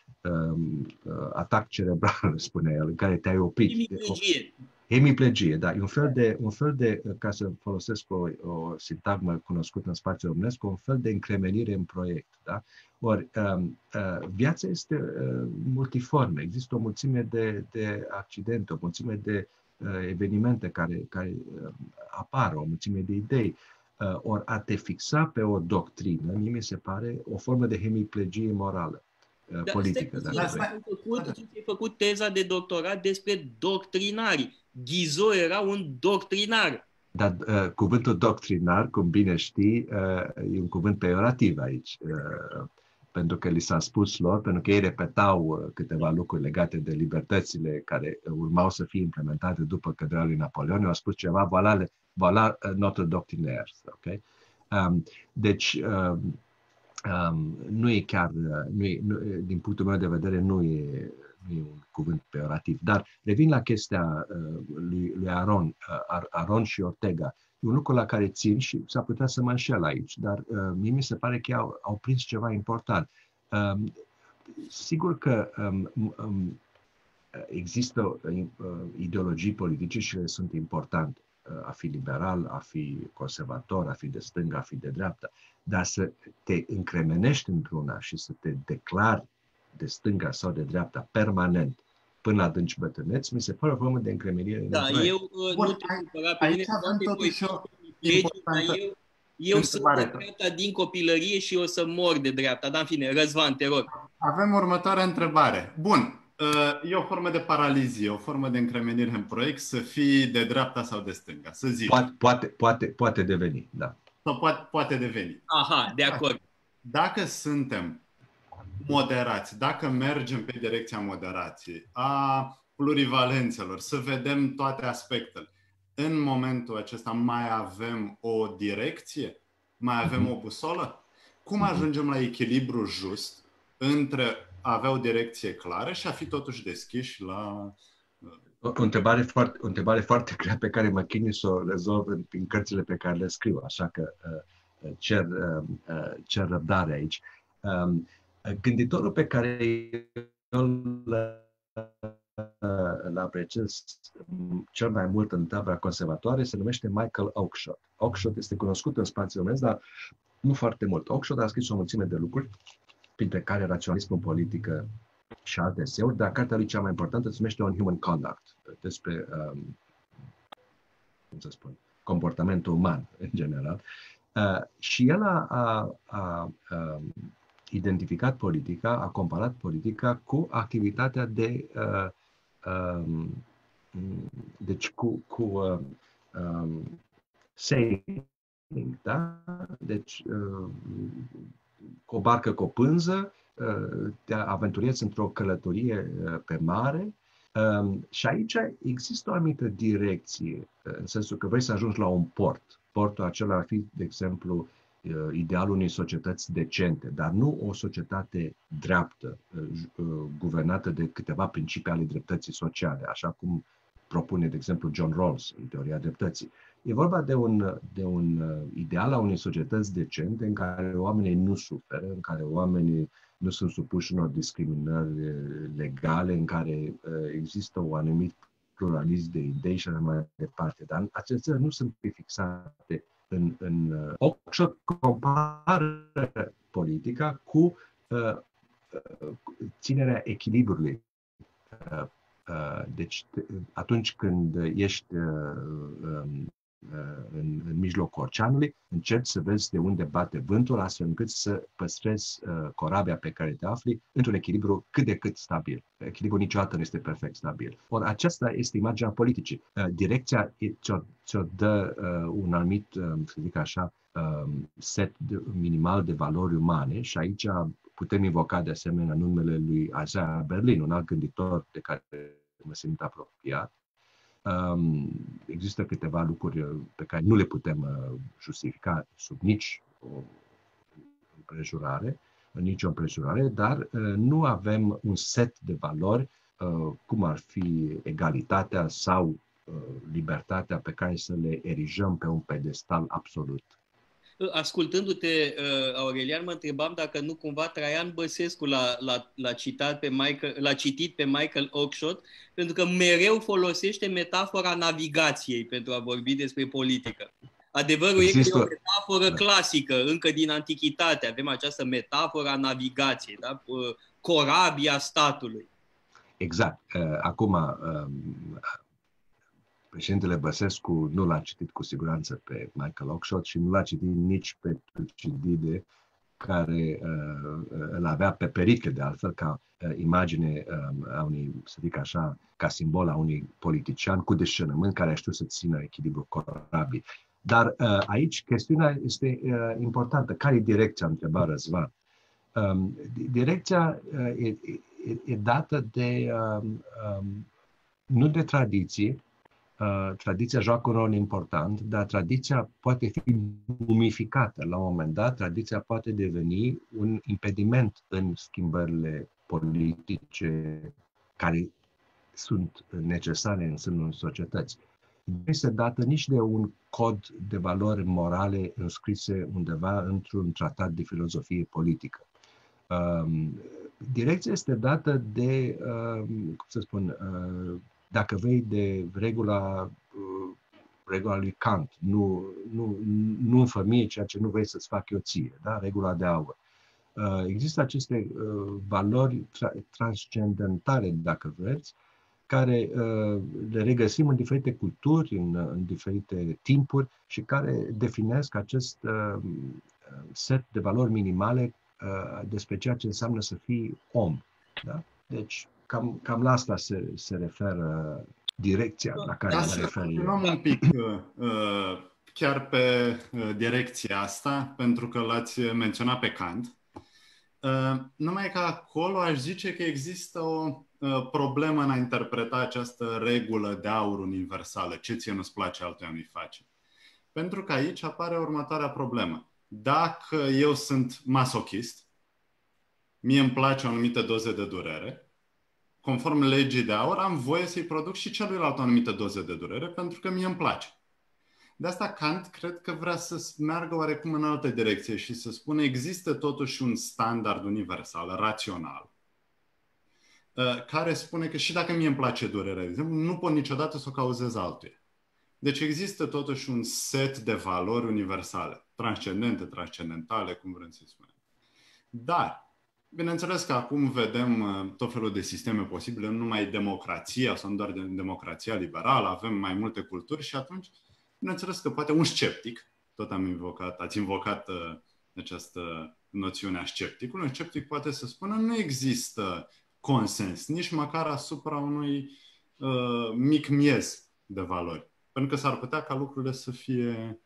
atac cerebral, spunea el, în care te-ai oprit. Hemiplegie, da. E un fel de, ca să folosesc o sintagmă cunoscută în spațiul românesc, un fel de încremenire în proiect. Da? Ori, viața este multiformă. Există o mulțime de accidente, o mulțime de evenimente care apar, o mulțime de idei. Ori a te fixa pe o doctrină, mie mi se pare o formă de hemiplegie morală. Politică. Tu ți-ai făcut teza de doctorat despre doctrinari. Guizot era un doctrinar. Dar cuvântul doctrinar, cum bine știi, e un cuvânt peiorativ aici. Pentru că li s-a spus lor, pentru că ei repetau câteva lucruri legate de libertățile care urmau să fie implementate după căderea lui Napoleon. Eu au spus ceva, voilà notre doctrinaire. Okay? Deci, nu e chiar, din punctul meu de vedere, nu e un cuvânt peorativ. Dar revin la chestia lui Aron și Ortega. E un lucru la care țin și s-ar putea să mă înșel aici, dar mie mi se pare că au prins ceva important. Sigur că există ideologii politice și ele sunt importante. A fi liberal, a fi conservator, a fi de stânga, a fi de dreapta, dar să te încremenești într-una și să te declari de stânga sau de dreapta permanent până la adânci bătrâneți, mi se pare o formă de încremenire. Da, eu nu te supăra pe mine, eu sunt de dreapta din copilărie și o să mor de dreapta, dar în fine, Răzvan, te rog. Avem următoarea întrebare. Bun. E o formă de paralizie, o formă de încremenire în proiect, să fii de dreapta sau de stânga, să zic. Poate deveni, da. Sau poate deveni. Aha, de acord. Dacă suntem moderați, dacă mergem pe direcția moderației, a plurivalențelor, să vedem toate aspectele, în momentul acesta mai avem o direcție? Mai avem o busolă? Cum ajungem la echilibru just între a avea o direcție clară și a fi totuși deschiși la... O întrebare foarte grea pe care mă chinui să o rezolv prin cărțile pe care le scriu, așa că cer răbdare aici. Gânditorul pe care îl apreciez cel mai mult în tabăra conservatoare se numește Michael Oakeshott. Oakeshott este cunoscut în spațiul românesc, dar nu foarte mult. Oakeshott a scris o mulțime de lucruri, printre care raționalismul politică și alte eseuri, dar cartea lui cea mai importantă se numește On Human Conduct, despre comportamentul uman, în general. Și el a identificat politica, a comparat politica cu activitatea deci cu sailing, da? Deci cu o barcă cu o pânză, te aventuriezi într-o călătorie pe mare și aici există o anumită direcție, în sensul că vrei să ajungi la un port. Portul acela ar fi, de exemplu, idealul unei societăți decente, dar nu o societate dreaptă, guvernată de câteva principii ale dreptății sociale, așa cum propune, de exemplu, John Rawls în teoria dreptății. E vorba de un ideal a unei societăți decente în care oamenii nu suferă, în care oamenii nu sunt supuși unor discriminări legale, în care există un anumit pluralism de idei și așa mai departe. Dar acestea nu sunt fixate în Oakeshott compară politica cu ținerea echilibrului. Deci atunci când ești în mijlocul oceanului, încerci să vezi de unde bate vântul, astfel încât să păstrezi corabia pe care te afli într-un echilibru cât de cât stabil. Echilibrul niciodată nu este perfect stabil. Ori aceasta este imaginea politicii. Direcția ți-o dă un anumit, să zic așa, set minimal de valori umane și aici putem invoca de asemenea numele lui Isaiah Berlin, un alt gânditor de care mă simt apropiat. Există câteva lucruri pe care nu le putem justifica sub nicio împrejurare, dar nu avem un set de valori cum ar fi egalitatea sau libertatea pe care să le erijăm pe un pedestal absolut. Ascultându-te, Aurelian, mă întrebam dacă nu cumva Traian Băsescu l-a citit pe Michael Oakeshott, pentru că mereu folosește metafora navigației pentru a vorbi despre politică. Adevărul e că e o metaforă clasică, încă din antichitate. Avem această metaforă a navigației, da? Corabia statului. Exact. Acum, președintele Băsescu nu l-a citit cu siguranță pe Michael Oakeshott și nu l-a citit nici pe Tucidide, care îl avea pe Pericle, de altfel, ca imagine a unui, să zic așa, ca simbol a unui politician cu discernământ care a știut să țină echilibrul corabii. Dar aici chestiunea este importantă. Care e direcția, întreba Răzvan? Direcția e dată de, nu de tradiție. Tradiția joacă un rol important, dar tradiția poate fi mumificată. La un moment dat, tradiția poate deveni un impediment în schimbările politice care sunt necesare în sânul societății. Nu este dată nici de un cod de valori morale înscrise undeva într-un tratat de filozofie politică. Direcția este dată de, cum să spun, dacă vrei, de regula lui Kant, nu înfămie ceea ce nu vrei să-ți fac eu ție, da? Regula de aur. Există aceste valori transcendentale, dacă vreți, care le regăsim în diferite culturi, în diferite timpuri și care definesc acest set de valori minimale despre ceea ce înseamnă să fii om. Da? Deci, cam la asta se referă direcția la care mă refer eu. Continuăm un pic chiar pe direcția asta, pentru că l-ați menționat pe Kant. Numai că acolo aș zice că există o problemă în a interpreta această regulă de aur universală. Ce ție nu-ți place, altuia nu-i face. Pentru că aici apare următoarea problemă. Dacă eu sunt masochist, mie îmi place o anumită doză de durere, conform legii de aur, am voie să-i produc și celuilalt o anumită doză de durere, pentru că mie îmi place. De asta Kant cred că vrea să meargă oarecum în altă direcție și să spună există totuși un standard universal, rațional, care spune că și dacă mie îmi place durerea, de exemplu, nu pot niciodată să o cauzez altuia. Deci există totuși un set de valori universale, transcendente, transcendentale, cum vrem să spunem. Dar, bineînțeles că acum vedem tot felul de sisteme posibile, nu numai democrația sau nu doar democrația liberală, avem mai multe culturi și atunci, bineînțeles că poate un sceptic, tot ați invocat această noțiune a scepticului, un sceptic poate să spună nu există consens, nici măcar asupra unui mic miez de valori. Pentru că s-ar putea ca lucrurile să fie,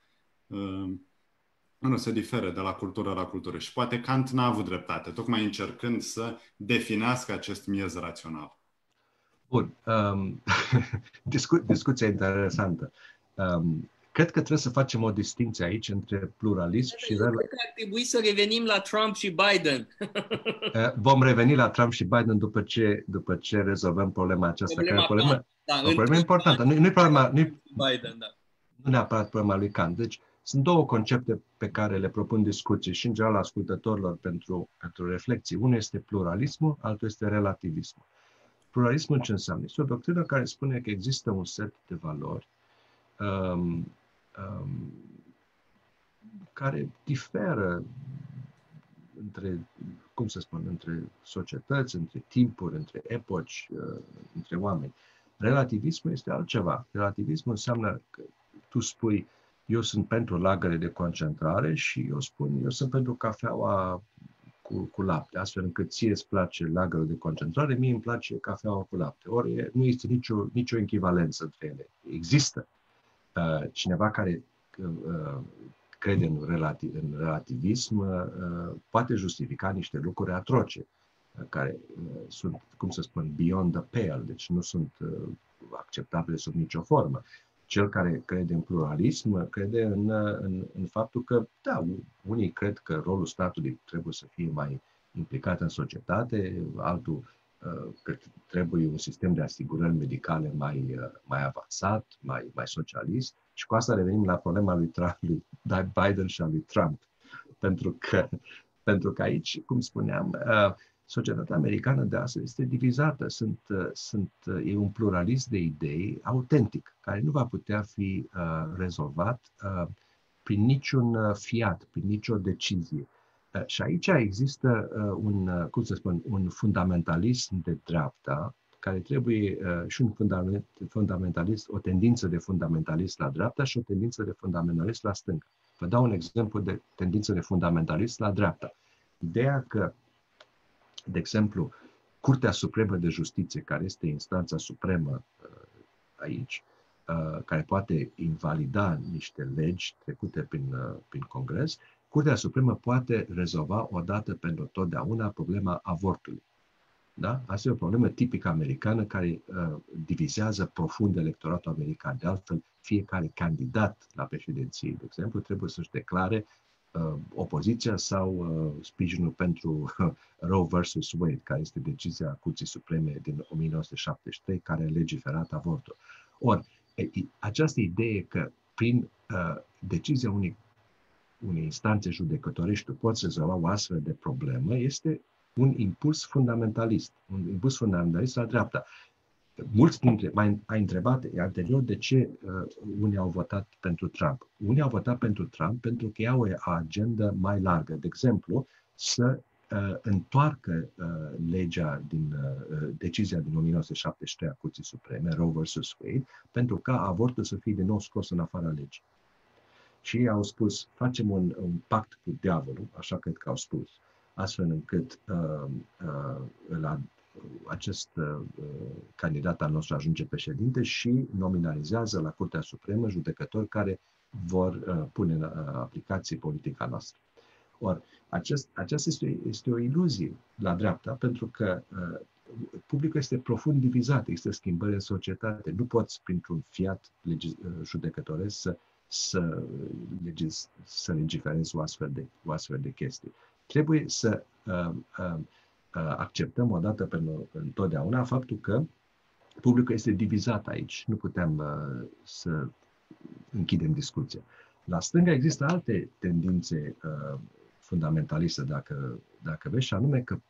să difere de la cultură la cultură. Și poate Kant n-a avut dreptate, tocmai încercând să definească acest miez rațional. Bun. Discuția interesantă. Cred că trebuie să facem o distinție aici între pluralism și... Cred că ar trebui să revenim la Trump și Biden. Vom reveni la Trump și Biden după ce rezolvăm problema aceasta. O problemă importantă. Nu neapărat problema lui Kant. Deci sunt două concepte pe care le propun discuții și în general ascultătorilor pentru reflexii. Unul este pluralismul, altul este relativismul. Pluralismul ce înseamnă? Este o doctrină care spune că există un set de valori care diferă între societăți, între timpuri, între epoci, între oameni. Relativismul este altceva. Relativismul înseamnă că tu spui eu sunt pentru lagăre de concentrare și eu spun eu sunt pentru cafeaua cu lapte, astfel încât ție îți place lagărul de concentrare, mie îmi place cafeaua cu lapte. Ori nu este nicio echivalență între ele. Există cineva care crede în relativism poate justifica niște lucruri atroce care sunt, cum să spun, beyond the pale, deci nu sunt acceptabile sub nicio formă. Cel care crede în pluralism crede în faptul că, da, unii cred că rolul statului trebuie să fie mai implicat în societate, altul că trebuie un sistem de asigurări medicale mai avansat, mai socialist. Și cu asta revenim la problema lui Biden și a lui Trump. Pentru că aici, cum spuneam, societatea americană de astăzi este divizată. E un pluralism de idei autentic, care nu va putea fi rezolvat prin niciun fiat, prin nicio decizie. Și aici există un fundamentalism de dreapta, care trebuie și un fundamentalist, o tendință de fundamentalist la dreapta și o tendință de fundamentalist la stânga. Vă dau un exemplu de tendință de fundamentalist la dreapta. Ideea că, de exemplu, Curtea Supremă de Justiție, care este instanța supremă aici, care poate invalida niște legi trecute prin Congres, Curtea Supremă poate rezolva odată pentru totdeauna problema avortului. Da? Asta e o problemă tipică americană care divizează profund electoratul american. De altfel, fiecare candidat la președinție, de exemplu, trebuie să-și declare opoziția sau sprijinul pentru Roe versus Wade, care este decizia Curții Supreme din 1973, care a legiferat avortul. Ori, această idee că prin decizia unei instanțe judecătorești tu poți rezolva o astfel de problemă este un impuls fundamentalist la dreapta. Mulți dintre, ai întrebat anterior de ce unii au votat pentru Trump. Unii au votat pentru Trump pentru că au o agendă mai largă. De exemplu, să întoarcă decizia din 1973 a Curții Supreme, Roe versus Wade, pentru ca avortul să fie din nou scos în afara legii. Și ei au spus, facem un pact cu diavolul, așa cred că au spus, astfel încât acest candidat al nostru ajunge președinte și nominalizează la Curtea Supremă judecători care vor pune în aplicație politica noastră. Ori, aceasta este o iluzie la dreapta, pentru că publicul este profund divizat, există schimbări în societate. Nu poți, printr-un fiat judecătoresc, să legiferezi o astfel de chestie. Trebuie să acceptăm odată pentru întotdeauna faptul că publicul este divizat aici. Nu putem să închidem discuția. La stânga există alte tendințe fundamentaliste, dacă vezi, și anume că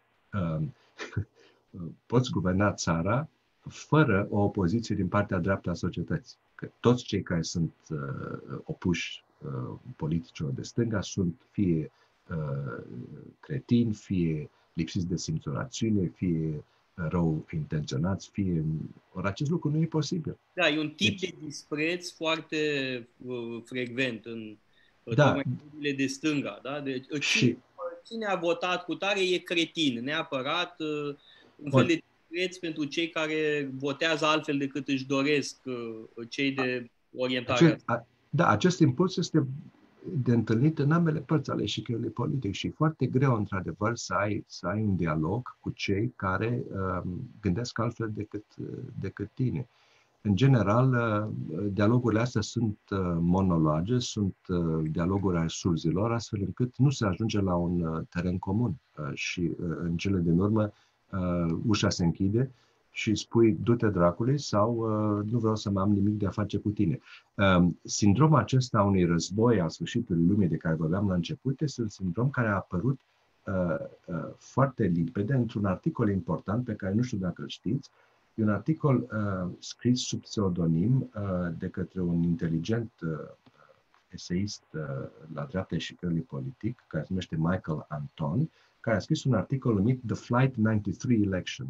poți guverna țara fără o opoziție din partea dreaptă a societății. Că toți cei care sunt opuși politicilor de stânga sunt fie cretini, fie lipsiți de simțul rațiunii, fie rău intenționați, fie... Ori acest lucru nu e posibil. Da, e un tip de dispreț foarte frecvent în mediile de stânga. Da? Deci, cine a votat cu tare e cretin, neapărat un fel de dispreț pentru cei care votează altfel decât își doresc cei de orientare. Acest impuls este de întâlnit în ambele părți ale eșichiului politic și e foarte greu, într-adevăr, să ai un dialog cu cei care gândesc altfel decât tine. În general, dialogurile astea sunt monologe, sunt dialoguri ale surzilor, astfel încât nu se ajunge la un teren comun și în cele din urmă ușa se închide și spui du-te dracului sau nu vreau să mai am nimic de a face cu tine. Sindromul acesta unui război al sfârșitului lumii de care vorbeam la început este un sindrom care a apărut foarte limpede într-un articol important pe care nu știu dacă îl știți. E un articol scris sub pseudonim de către un inteligent eseist la dreapta eșichiului politic, care se numește Michael Anton, care a scris un articol numit The Flight 93 Election.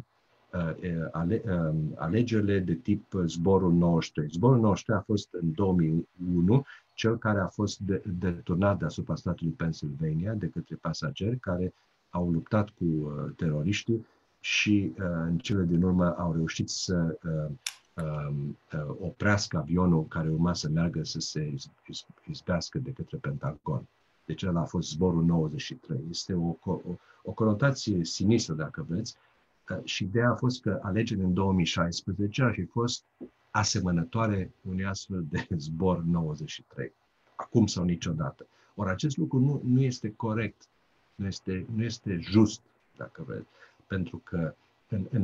Alegerile de tip zborul 93. Zborul 93 a fost în 2001 cel care a fost deturnat deasupra statului Pennsylvania de către pasageri care au luptat cu teroriștii și în cele din urmă au reușit să oprească avionul care urma să meargă să se izbească de către Pentagon. Deci ăla a fost zborul 93. Este o conotație sinistră, dacă vreți, și ideea a fost că alegerile în 2016 ar fi fost asemănătoare unui astfel de zbor 93. Acum sau niciodată. Ori acest lucru nu este corect, nu este just, dacă vreți, pentru că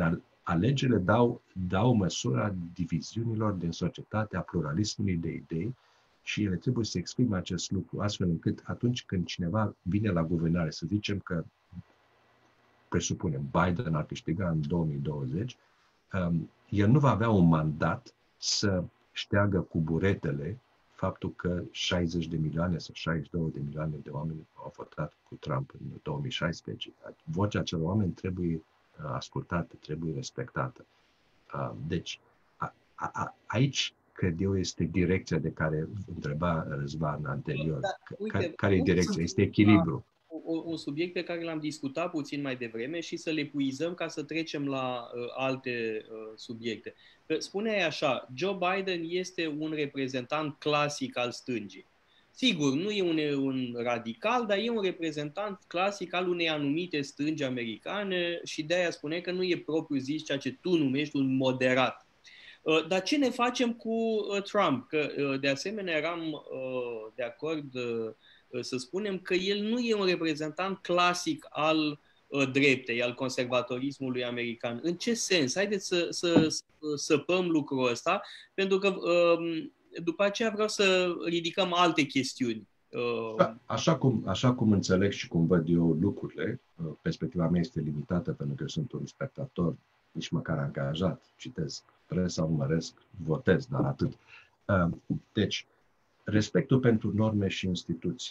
alegerile dau măsura diviziunilor din societate, a pluralismului de idei și ele trebuie să exprime acest lucru astfel încât atunci când cineva vine la guvernare, să zicem că presupunem Biden ar câștiga în 2020, el nu va avea un mandat să șteagă cu buretele faptul că 60 de milioane sau 62 de milioane de oameni au votat cu Trump în 2016. Vocea acelor oameni trebuie ascultată, trebuie respectată. Deci, aici, cred eu, este direcția de care întreba Răzvan anterior. Care e direcția? Este echilibru. Un subiect pe care l-am discutat puțin mai devreme și să le puizăm ca să trecem la alte subiecte. Spuneai așa, Joe Biden este un reprezentant clasic al stângii. Sigur, nu e un radical, dar e un reprezentant clasic al unei anumite stângi americane și de-aia spune că nu e propriu zis ceea ce tu numești un moderat. Dar ce ne facem cu Trump? Că de asemenea eram de acord să spunem că el nu e un reprezentant clasic al dreptei, al conservatorismului american. În ce sens? Haideți să săpăm lucrul ăsta, pentru că după aceea vreau să ridicăm alte chestiuni. Așa cum înțeleg și cum văd eu lucrurile, perspectiva mea este limitată pentru că eu sunt un spectator, nici măcar angajat, citesc presa, urmăresc, votez, dar atât. Deci, respectul pentru norme și instituții,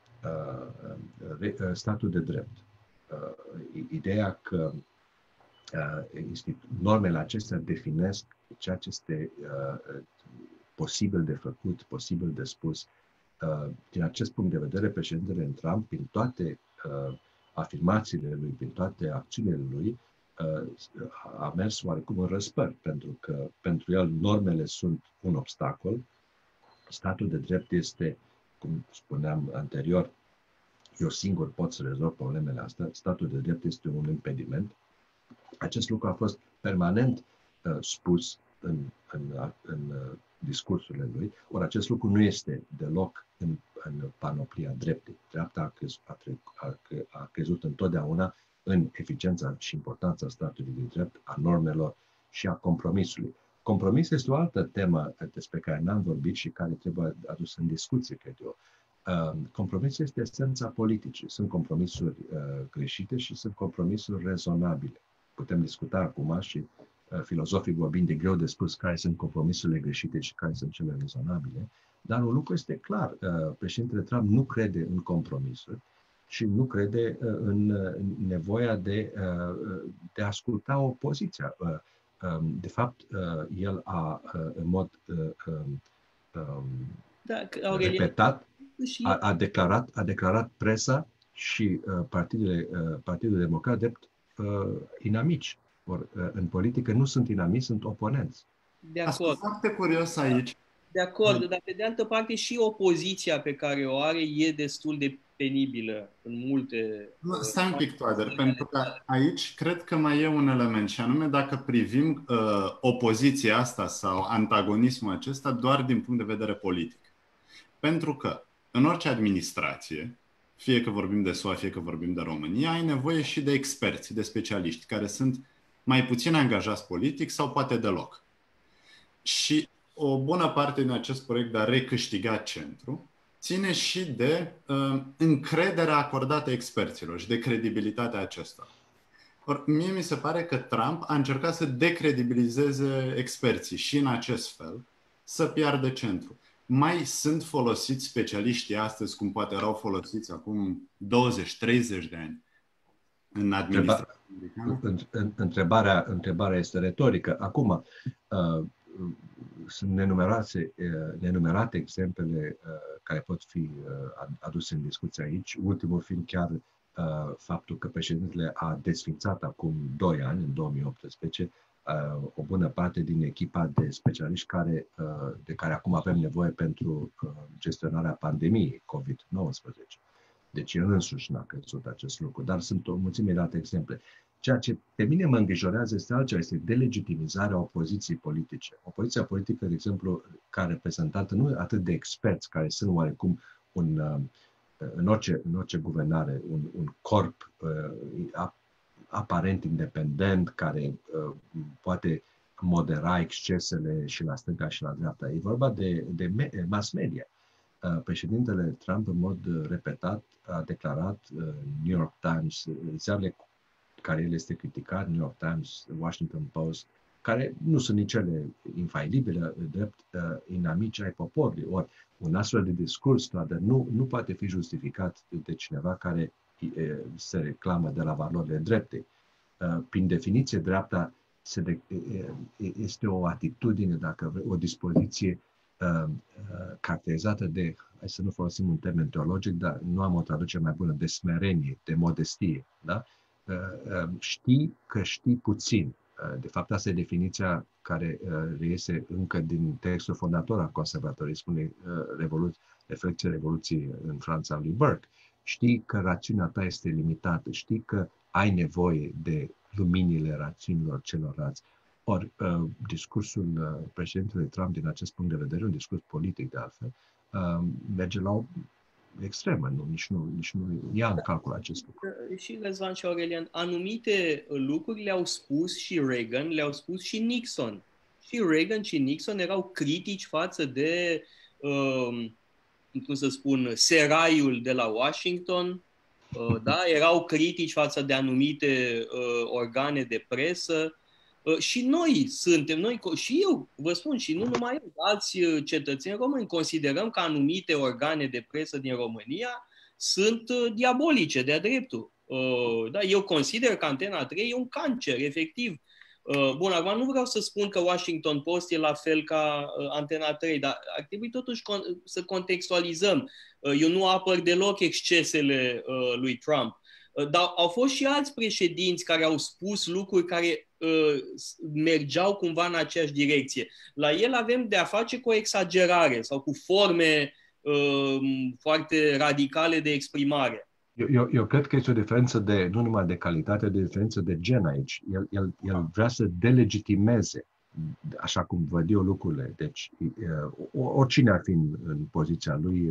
statul de drept, ideea că normele acestea definesc ceea ce este posibil de făcut, posibil de spus. Din acest punct de vedere, președintele Trump, prin toate afirmațiile lui, prin toate acțiunile lui, a mers oarecum în răspăr, pentru că pentru el normele sunt un obstacol, statul de drept este, cum spuneam anterior, eu singur pot să rezolv problemele astea, statul de drept este un impediment. Acest lucru a fost permanent spus în discursurile lui, ori acest lucru nu este deloc în panoplia dreptei. Dreapta a crezut întotdeauna în eficiența și importanța statului de drept, a normelor și a compromisului. Compromis este o altă temă despre care n-am vorbit și care trebuie adusă în discuție, cred eu. Compromisul este esența politicii. Sunt compromisuri greșite și sunt compromisuri rezonabile. Putem discuta acum și filozofic vorbind de greu de spus care sunt compromisurile greșite și care sunt cele rezonabile, dar un lucru este clar. Președintele Trump nu crede în compromisuri și nu crede în nevoia de a asculta opoziția. De fapt, el a, în mod repetat, a declarat presa și Partidul Democrat drept inamici. Or, în politică nu sunt inamici, sunt oponenți. De acord. Sunt foarte curios aici. De acord, dar pe de altă parte și opoziția pe care o are e destul de penibilă în multe... Stai un pic, Toader, pentru că aici cred că mai e un element și anume dacă privim opoziția asta sau antagonismul acesta doar din punct de vedere politic. Pentru că în orice administrație, fie că vorbim de SUA, fie că vorbim de România, ai nevoie și de experți, de specialiști care sunt mai puțin angajați politic sau poate deloc. Și o bună parte din acest proiect de a recâștiga centru ține și de încrederea acordată experților și de credibilitatea acestora. Or, mie mi se pare că Trump a încercat să decredibilizeze experții și în acest fel să piardă centru. Mai sunt folosiți specialiștii astăzi cum poate erau folosiți acum 20-30 de ani în administrație americană? Întrebarea este retorică. Acum, sunt nenumerate exemplele care pot fi aduse în discuție aici, ultimul fiind chiar faptul că președintele a desfințat acum 2 ani, în 2018, o bună parte din echipa de specialiști de care acum avem nevoie pentru gestionarea pandemiei COVID-19. Deci el însuși n-a crezut acest lucru, dar sunt o mulțime de alte exemple. Ceea ce pe mine mă îngrijorează este altceva, este delegitimizarea opoziției politice. Opoziția politică, de exemplu, ca reprezentată nu atât de experți, care sunt oarecum în orice guvernare, un corp aparent independent, care poate modera excesele și la stânga și la dreapta. E vorba de mass media. Președintele Trump, în mod repetat, a declarat New York Times, ziarele care el este criticat, New York Times, Washington Post, care nu sunt nici ele infailibile, drept inamici ai poporului. Ori un astfel de discurs nu poate fi justificat de cineva care se reclamă de la valorile drepte. Prin definiție, dreapta este o atitudine, dacă vrei, o dispoziție caracterizată de, hai să nu folosim un termen teologic, dar nu am o traducere mai bună, de smerenie, de modestie. Da? Știi că știi puțin. De fapt, asta e definiția care reiese încă din textul fondator al conservatorismului, reflecție Revoluției în Franța lui Burke. Știi că rațiunea ta este limitată, știi că ai nevoie de luminile rațiunilor celorlalți. Ori discursul președintelui Trump din acest punct de vedere, un discurs politic de altfel, merge la o extremă, nici nu ia în calcul acest lucru. Și Răzvan și Aurelian, anumite lucruri le-au spus și Reagan, le-au spus și Nixon. Și Reagan și Nixon erau critici față de, cum să spun, seraiul de la Washington, da? Erau critici față de anumite organe de presă. Și noi suntem, și eu vă spun, și nu numai eu, alți cetățeni români, considerăm că anumite organe de presă din România sunt diabolice de-a dreptul. Da? Eu consider că Antena 3 e un cancer, efectiv. Bun, acum nu vreau să spun că Washington Post e la fel ca Antena 3, dar ar trebui totuși să contextualizăm. Eu nu apăr deloc excesele lui Trump. Dar au fost și alți președinți care au spus lucruri care mergeau cumva în aceeași direcție. La el avem de a face cu o exagerare sau cu forme foarte radicale de exprimare. Eu cred că este o diferență nu numai de calitate, de diferență de gen aici. El vrea să delegitimeze, așa cum văd eu lucrurile. Deci, oricine ar fi în poziția lui,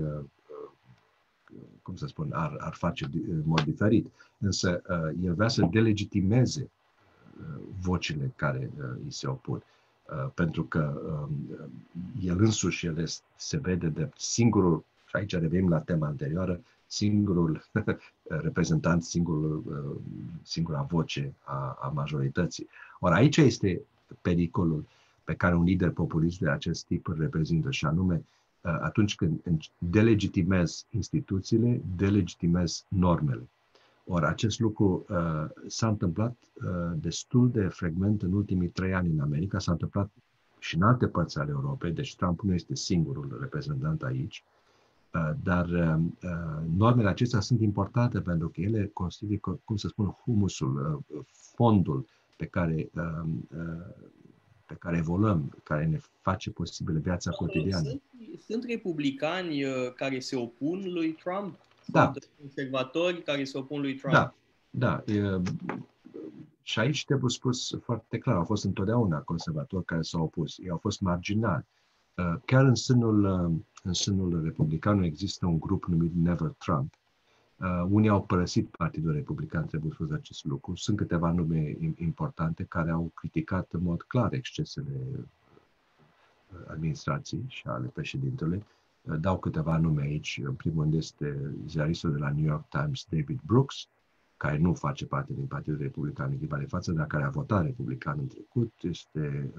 cum să spun, ar face în mod diferit. Însă el vrea să delegitimeze vocile care îi se opun. Pentru că el însuși se vede de singurul, și aici revenim la tema anterioară, singurul reprezentant, singura voce a majorității. Ori aici este pericolul pe care un lider populist de acest tip îl reprezintă, și anume atunci când delegitimezi instituțiile, delegitimezi normele. Ori acest lucru s-a întâmplat destul de frecvent în ultimii 3 ani în America, s-a întâmplat și în alte părți ale Europei, deci Trump nu este singurul reprezentant aici, dar normele acestea sunt importante pentru că ele constituie, cum să spun, humusul, fondul pe care evoluăm, care ne face posibilă viața cotidiană. Sunt republicani care se opun lui Trump? Da. Sunt conservatori care se opun lui Trump? Da. Și aici trebuie spus foarte clar, au fost întotdeauna conservatori care s-au opus. Ei au fost marginali. Chiar în sânul republican există un grup numit Never Trump. Unii au părăsit Partidul Republican, trebuie spus acest lucru. Sunt câteva nume importante care au criticat în mod clar excesele administrației și ale președintelui. Dau câteva nume aici. În primul rând este ziaristul de la New York Times, David Brooks, care nu face parte din Partidul Republican în clipa de față, dar care a votat republican în trecut. Este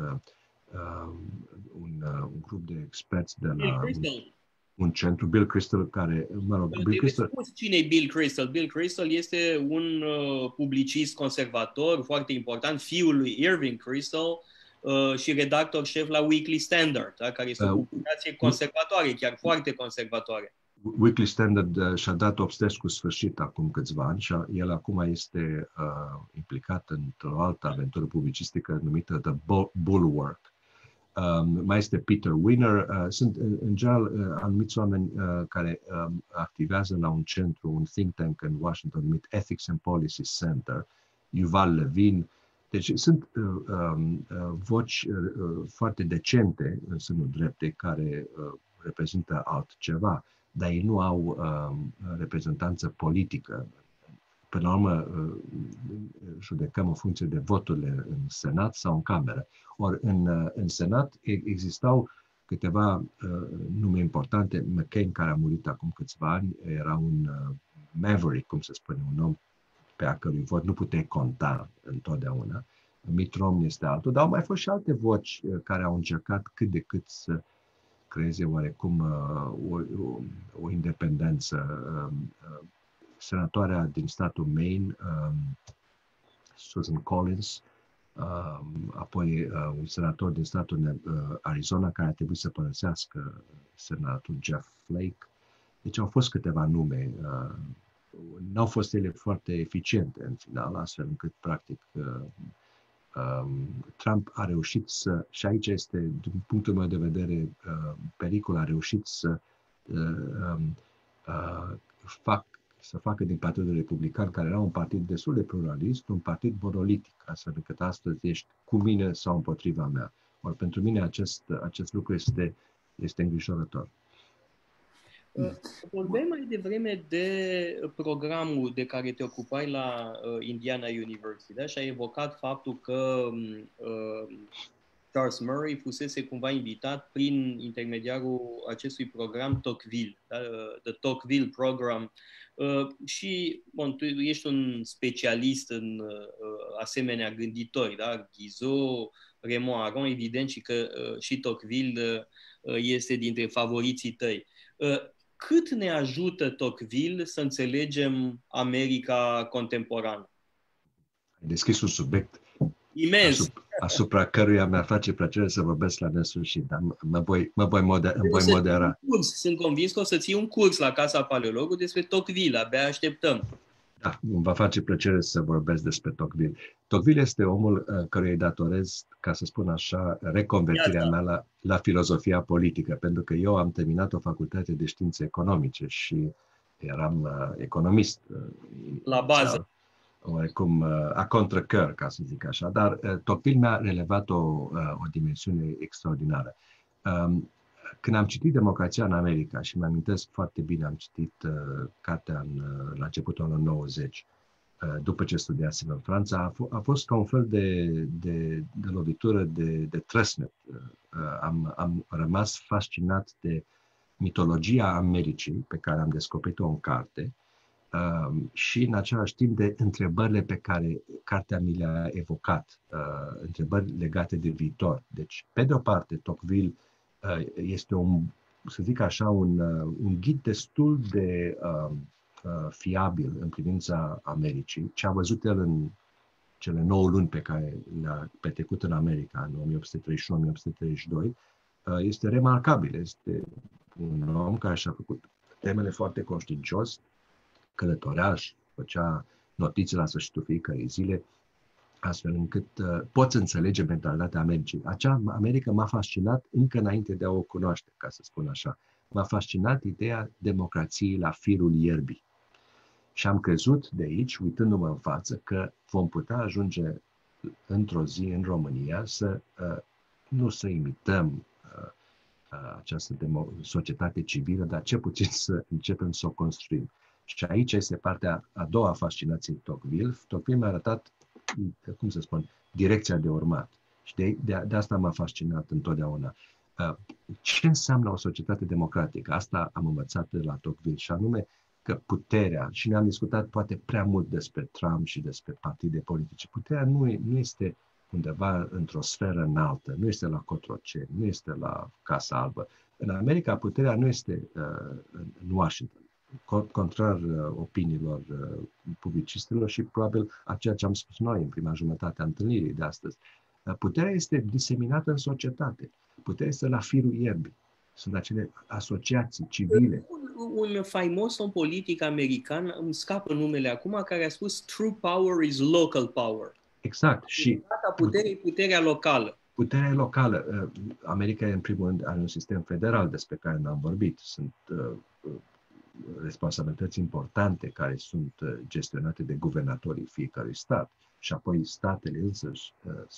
un grup de experți de la un centru, Bill Kristol, care, Bill Kristol. Cine e Bill Kristol? Bill Kristol este un publicist conservator foarte important, fiul lui Irving Kristol, și redactor șef la Weekly Standard, da? Care este o publicație conservatoare, chiar foarte conservatoare. Weekly Standard și-a dat obstescu sfârșit acum câțiva ani și el acum este implicat într-o altă aventură publicistică numită The Bulwark. Mai este Peter Wiener. Sunt în general anumiți oameni care activează la un centru, un think tank în Washington numit Ethics and Policy Center, Yuval Levin. Deci sunt voci foarte decente în sânul dreptei care reprezintă altceva, dar ei nu au reprezentanță politică. Până la urmă, judecăm în funcție de voturile în Senat sau în Cameră. Ori în Senat existau câteva nume importante. McCain, care a murit acum câțiva ani, era un maverick, cum se spune, un om pe a cărui vot nu puteai conta întotdeauna. Mitt Romney este altul, dar au mai fost și alte voci care au încercat cât de cât să creeze oarecum o independență. Senatoarea din statul Maine, Susan Collins, apoi un senator din statul Arizona care a trebuit să părăsească Senatul, Jeff Flake. Deci au fost câteva nume. N-au fost ele foarte eficiente în final, astfel încât, practic, Trump a reușit să, și aici este, din punctul meu de vedere, pericol, a reușit să facă din Partidul Republican, care era un partid destul de pluralist, un partid monolitic, astfel încât astăzi ești cu mine sau împotriva mea. Ori pentru mine acest lucru este îngrijorător. Vorbeai mai devreme de programul de care te ocupai la Indiana University, da? Și ai evocat faptul că Charles Murray fusese cumva invitat prin intermediarul acestui program Tocqueville, da? The Tocqueville Program. Și bon, tu ești un specialist în asemenea gânditori, da? Guizot, Raymond Aron, evident, și că și Tocqueville este dintre favoriții tăi. Cât ne ajută Tocqueville să înțelegem America contemporană? Ai deschis un subiect imens, asupra căruia mi-ar face plăcere să vorbesc la nesfârșit, dar mă voi modera. Sunt convins că o să ții un curs la Casa Paleologului despre Tocqueville, abia așteptăm. Da, îmi va face plăcere să vorbesc despre Tocqueville. Tocqueville este omul căruia îi datorez, ca să spun așa, reconvertirea mea la filozofia politică, pentru că eu am terminat o facultate de științe economice și eram economist. La bază. Oarecum a contracăr, ca să zic așa, dar Tocqueville mi-a relevat o dimensiune extraordinară. Când am citit Democrația în America, și mi-amintesc foarte bine, am citit cartea la începutul anului 90, după ce studiasem în Franța, a fost ca un fel de lovitură de trăsnet. Am rămas fascinat de mitologia Americii, pe care am descoperit-o în carte, și în același timp de întrebările pe care cartea mi le-a evocat, întrebări legate de viitor. Deci, pe de o parte, Tocqueville este să zic așa, un ghid destul de fiabil în privința Americii. Ce a văzut el în cele 9 luni pe care le-a petrecut în America, în 1831-1832, este remarcabil. Este un om care și-a făcut temele foarte conștiincios, călătorea și făcea notițe la sfârșitul fiecărei zile, astfel încât poți înțelege mentalitatea Americii. Acea America m-a fascinat încă înainte de a o cunoaște, ca să spun așa. M-a fascinat ideea democrației la firul ierbii. Și am crezut de aici, uitându-mă în față, că vom putea ajunge într-o zi în România nu să imităm această societate civilă, dar cel puțin să începem să o construim. Și aici este partea a doua fascinației Tocqueville. Tocqueville mi-a arătat, cum să spun, direcția de urmat. Și de asta m-a fascinat întotdeauna. Ce înseamnă o societate democratică? Asta am învățat de la Tocqueville, și anume că puterea, și ne-am discutat poate prea mult despre Trump și despre partide politice, puterea nu este undeva într-o sferă înaltă, nu este la Cotroceni, nu este la Casa Albă. În America, puterea nu este în Washington, contrar opiniilor publicistilor și probabil a ceea ce am spus noi în prima jumătate a întâlnirii de astăzi. Puterea este diseminată în societate. Puterea este la firul ierbii. Sunt acele asociații civile. Un faimos om politic american, îmi scapă numele acum, care a spus true power is local power. Exact. Și puterea locală. Puterea locală. America, în primul rând, are un sistem federal despre care n-am vorbit. Sunt responsabilități importante care sunt gestionate de guvernatorii fiecărui stat. Și apoi statele însăși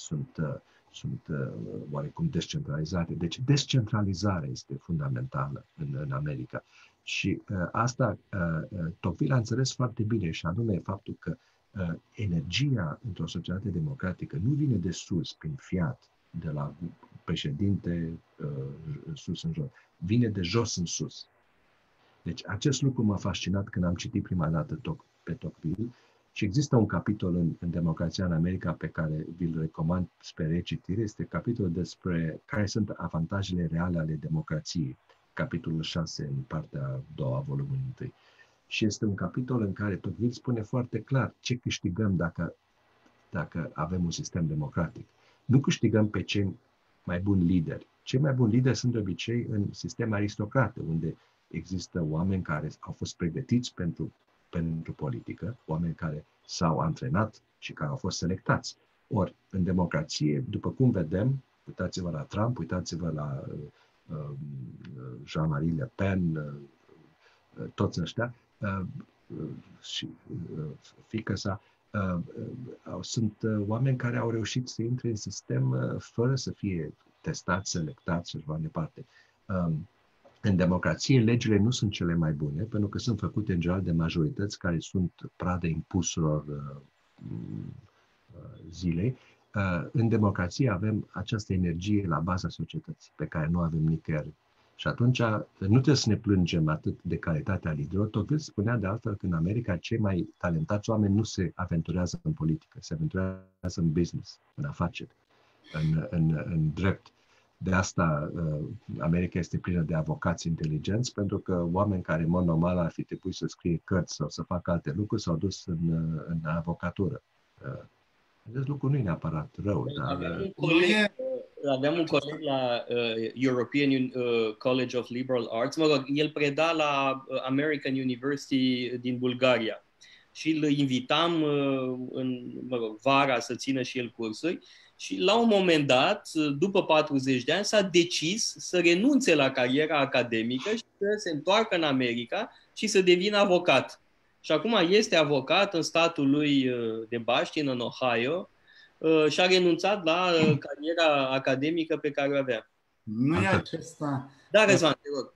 sunt oarecum descentralizate. Deci descentralizarea este fundamentală în America. Și asta Tocqueville a înțeles foarte bine, și anume faptul că Energia într-o societate democratică nu vine de sus, prin fiat, de la președinte sus în jos. Vine de jos în sus. Deci acest lucru m-a fascinat când am citit prima dată pe Tocqueville și există un capitol în Democrația în America pe care vi-l recomand spre recitire. Este capitolul despre care sunt avantajele reale ale democrației. Capitolul 6 în partea a doua, volumul 1. Și este un capitol în care Tocqueville spune foarte clar ce câștigăm dacă avem un sistem democratic. Nu câștigăm pe cei mai buni lideri. Cei mai buni lideri sunt de obicei în sisteme aristocrate, unde există oameni care au fost pregătiți pentru politică, oameni care s-au antrenat și care au fost selectați. Ori, în democrație, după cum vedem, uitați-vă la Trump, uitați-vă la Jean-Marie Le Pen, toți ăștia, și fiica sa, sunt oameni care au reușit să intre în sistem fără să fie testați, selectați și așa mai departe. În democrație, legile nu sunt cele mai bune, pentru că sunt făcute în general de majorități care sunt pradă impusurilor zilei. În democrație avem această energie la baza societății, pe care nu avem nicăieri. Și atunci nu trebuie să ne plângem atât de calitatea liderilor. Tocqueville spunea de altfel că în America cei mai talentați oameni nu se aventurează în politică, se aventurează în business, în afaceri, în drept. De asta America este plină de avocați inteligenți, pentru că oameni care, în mod normal, ar fi trebuit să scrie cărți sau să facă alte lucruri, s-au dus în avocatură. Acest lucru nu e neapărat rău, dar... Aveam un coleg la European College of Liberal Arts, mă rog, el preda la American University din Bulgaria și îl invitam vara să țină și el cursuri și la un moment dat, după 40 de ani, s-a decis să renunțe la cariera academică și să se întoarcă în America și să devină avocat. Și acum este avocat în statul lui de Baștin, în Ohio, și a renunțat la cariera academică pe care o avea. Nu e acesta da, Răzvan, te rog.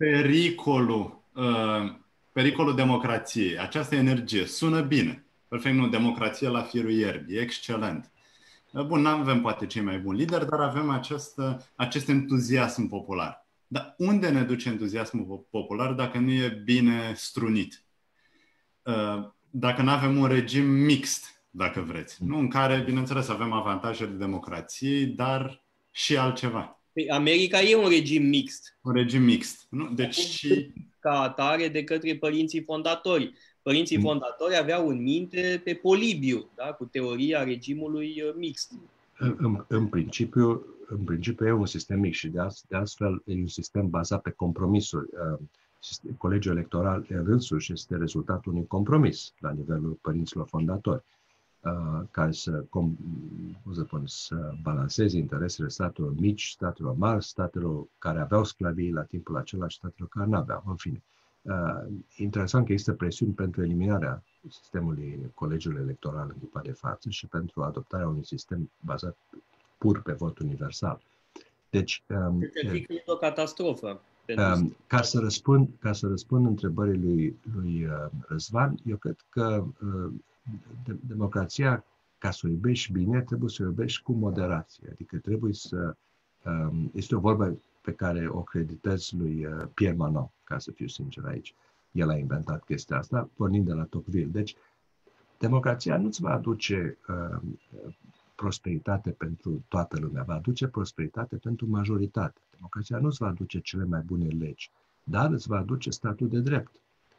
Pericolul democrației, această energie, sună bine. Perfect, nu, democrație la firul ierbii, excelent. Bun, nu avem poate cei mai buni lideri, dar avem acest entuziasm popular. Dar unde ne duce entuziasmul popular dacă nu e bine strunit? Dacă nu avem un regim mixt, dacă vreți, nu? În care, bineînțeles, avem avantajele democrației, dar și altceva. America e un regim mixt. Un regim mixt. Nu? Deci și... ca atare de către părinții fondatori. Părinții fondatori aveau în minte pe Polibiu, da? Cu teoria regimului mixt. În principiu e un sistem mixt și de astfel e un sistem bazat pe compromisuri. Colegiul electoral însuși este rezultatul unui compromis la nivelul părinților fondatori, care să balanceze interesele statelor mici, statelor mari, statelor care aveau sclavii la timpul acela și statelor care nu aveau. În fine, interesant că există presiuni pentru eliminarea sistemului colegiului electoral în clipa de față și pentru adoptarea unui sistem bazat pur pe vot universal. Deci, cred că e o catastrofă. Ca să răspund întrebării lui Răzvan, eu cred că democrația, ca să o iubești bine, trebuie să o iubești cu moderație. Adică trebuie să... Este o vorbă pe care o creditez lui Pierre Manon, ca să fiu sincer aici. El a inventat chestia asta, pornind de la Tocqueville. Deci, democrația nu-ți va aduce prosperitate pentru toată lumea, va aduce prosperitate pentru majoritate. Democrația nu îți va aduce cele mai bune legi, dar îți va aduce statul de drept,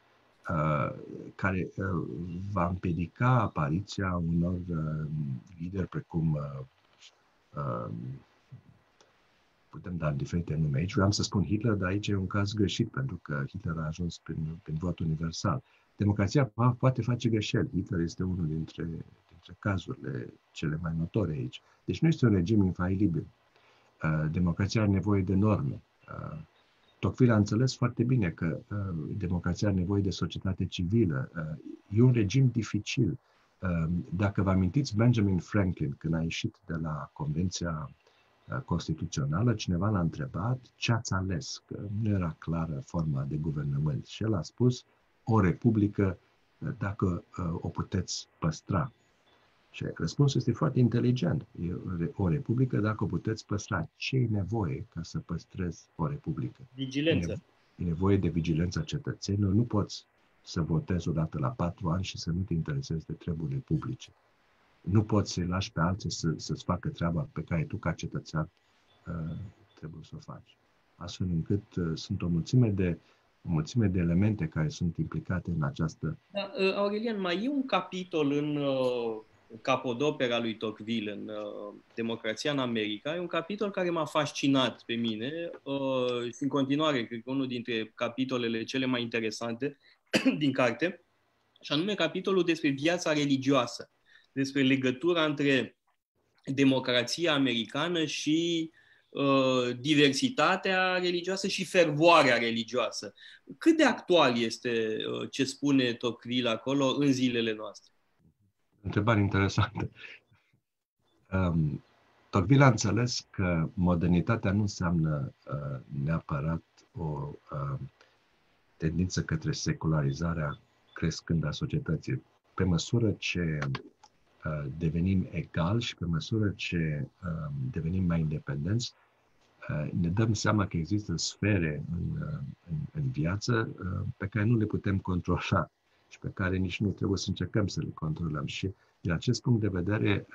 care va împiedica apariția unor lideri precum, putem da diferite nume aici, vreau să spun Hitler, dar aici e un caz greșit, pentru că Hitler a ajuns prin vot universal. Democrația poate face greșeli. Hitler este unul dintre cazurile cele mai notorii aici. Deci nu este un regim infailibil. Democrația are nevoie de norme. Tocqueville a înțeles foarte bine că democrația are nevoie de societate civilă. E un regim dificil. Dacă vă amintiți, Benjamin Franklin, când a ieșit de la Convenția Constituțională, cineva l-a întrebat ce ați ales, că nu era clară forma de guvernământ. Și el a spus, o republică, dacă o puteți păstra. Și răspunsul este foarte inteligent. E o republică dacă o puteți păstra. Ce e nevoie ca să păstrezi o republică? Vigilență. E nevoie de vigilența cetățenilor. Nu poți să votezi odată la 4 ani și să nu te interesezi de treburile publice. Nu poți să-i lași pe alții să-ți facă treaba pe care tu, ca cetățean, trebuie să o faci. Astfel încât sunt o mulțime de elemente care sunt implicate în această... Da, Aurelian, mai e un capitol în capodopera lui Tocqueville, în Democrația în America. E un capitol care m-a fascinat pe mine și în continuare, cred că unul dintre capitolele cele mai interesante din carte, și anume capitolul despre viața religioasă, despre legătura între democrația americană și diversitatea religioasă și fervoarea religioasă. Cât de actual este ce spune Tocqueville acolo în zilele noastre? Întrebare interesantă. Tocqueville a înțeles că modernitatea nu înseamnă neapărat o tendință către secularizarea crescândă a societății. Pe măsură ce devenim egali și pe măsură ce devenim mai independenți, ne dăm seama că există sfere în viață pe care nu le putem controla și pe care nici nu trebuie să încercăm să le controlăm. Și din acest punct de vedere,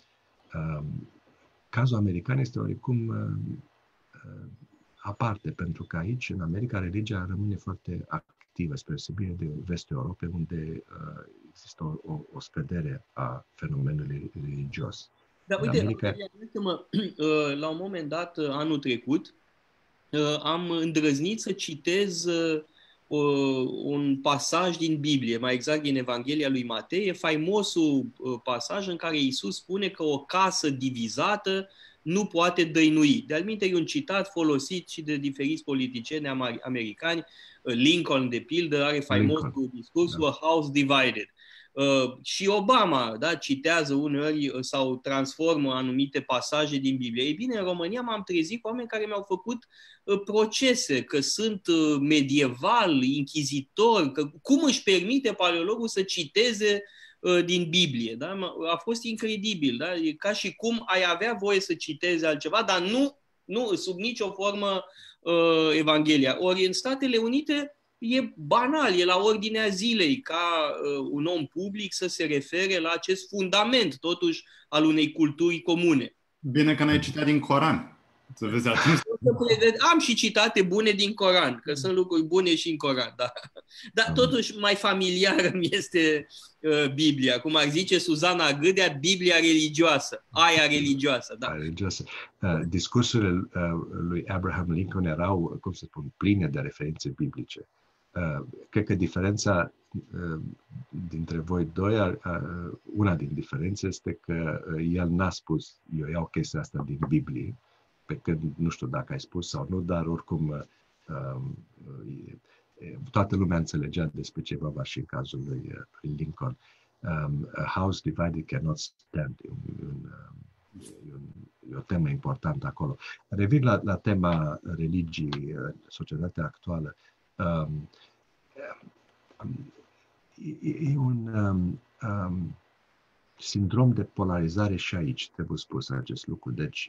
cazul american este oarecum aparte, pentru că aici, în America, religia rămâne foarte activă, spre deosebire de vestul Europei, unde există o scădere a fenomenului religios. Dar uite, America... la un moment dat, anul trecut, am îndrăznit să citez un pasaj din Biblie, mai exact din Evanghelia lui Matei, e faimosul pasaj în care Iisus spune că o casă divizată nu poate dăinui. De altminte, e un citat folosit și de diferiți politicieni americani. Lincoln, de pildă, are faimosul discurs, da. A house divided. Și Obama, da, citează uneori sau transformă anumite pasaje din Biblie. Ei bine, în România m-am trezit cu oameni care mi-au făcut procese, că sunt medieval, inchizitor, că cum își permite paleologul să citeze din Biblie. Da? A fost incredibil. Da? E ca și cum ai avea voie să citezi altceva, dar nu sub nicio formă Evanghelia. Ori în Statele Unite e banal, e la ordinea zilei ca un om public să se refere la acest fundament, totuși, al unei culturi comune. Bine că n-ai citat din Coran. Să vezi atunci. Am și citate bune din Coran, că sunt lucruri bune și în Coran, da. Dar totuși mai familiară mi este Biblia. Cum ar zice Suzana Gâdea, Biblia religioasă, aia religioasă. Da. Religioasă. Discursurile lui Abraham Lincoln erau, cum să spun, pline de referințe biblice. Cred că diferența dintre voi doi, una din diferențe este că el n-a spus, eu iau chestia asta din Biblie, pe când nu știu dacă ai spus sau nu, dar oricum toată lumea înțelegea despre ce vorba și în cazul lui Lincoln. A house divided cannot stand. E o temă importantă acolo. Revin la tema religiei, societatea actuală. E un sindrom de polarizare și aici, trebuie spus acest lucru. Deci,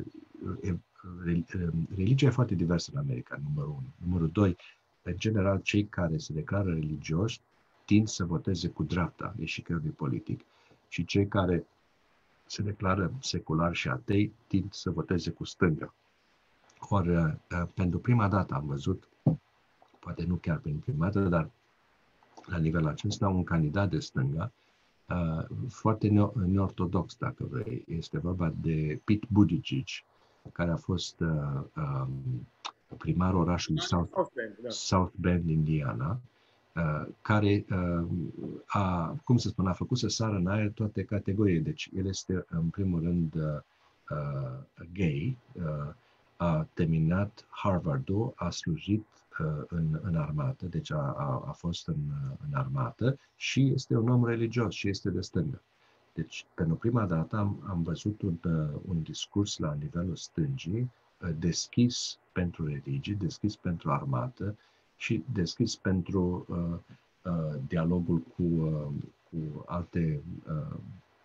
religia e foarte diversă în America, numărul 1. Numărul 2, în general, cei care se declară religioși tind să voteze cu dreapta eșichierului politic și cei care se declară seculari și atei tind să voteze cu stânga. Ori, pentru prima dată am văzut, poate nu chiar pentru prima dată, dar la nivel acesta, un candidat de stânga, foarte neortodox, dacă vrei. Este vorba de Pete Buttigieg, care a fost primarul orașului South Bend, Indiana, care a făcut să sară în aer toate categoriile. Deci el este, în primul rând, gay, a terminat Harvard-ul, a slujit în armată, deci a fost în armată și este un om religios și este de stângă. Deci, pentru prima dată am văzut un discurs la nivelul stângii, deschis pentru religie, deschis pentru armată și deschis pentru dialogul cu alte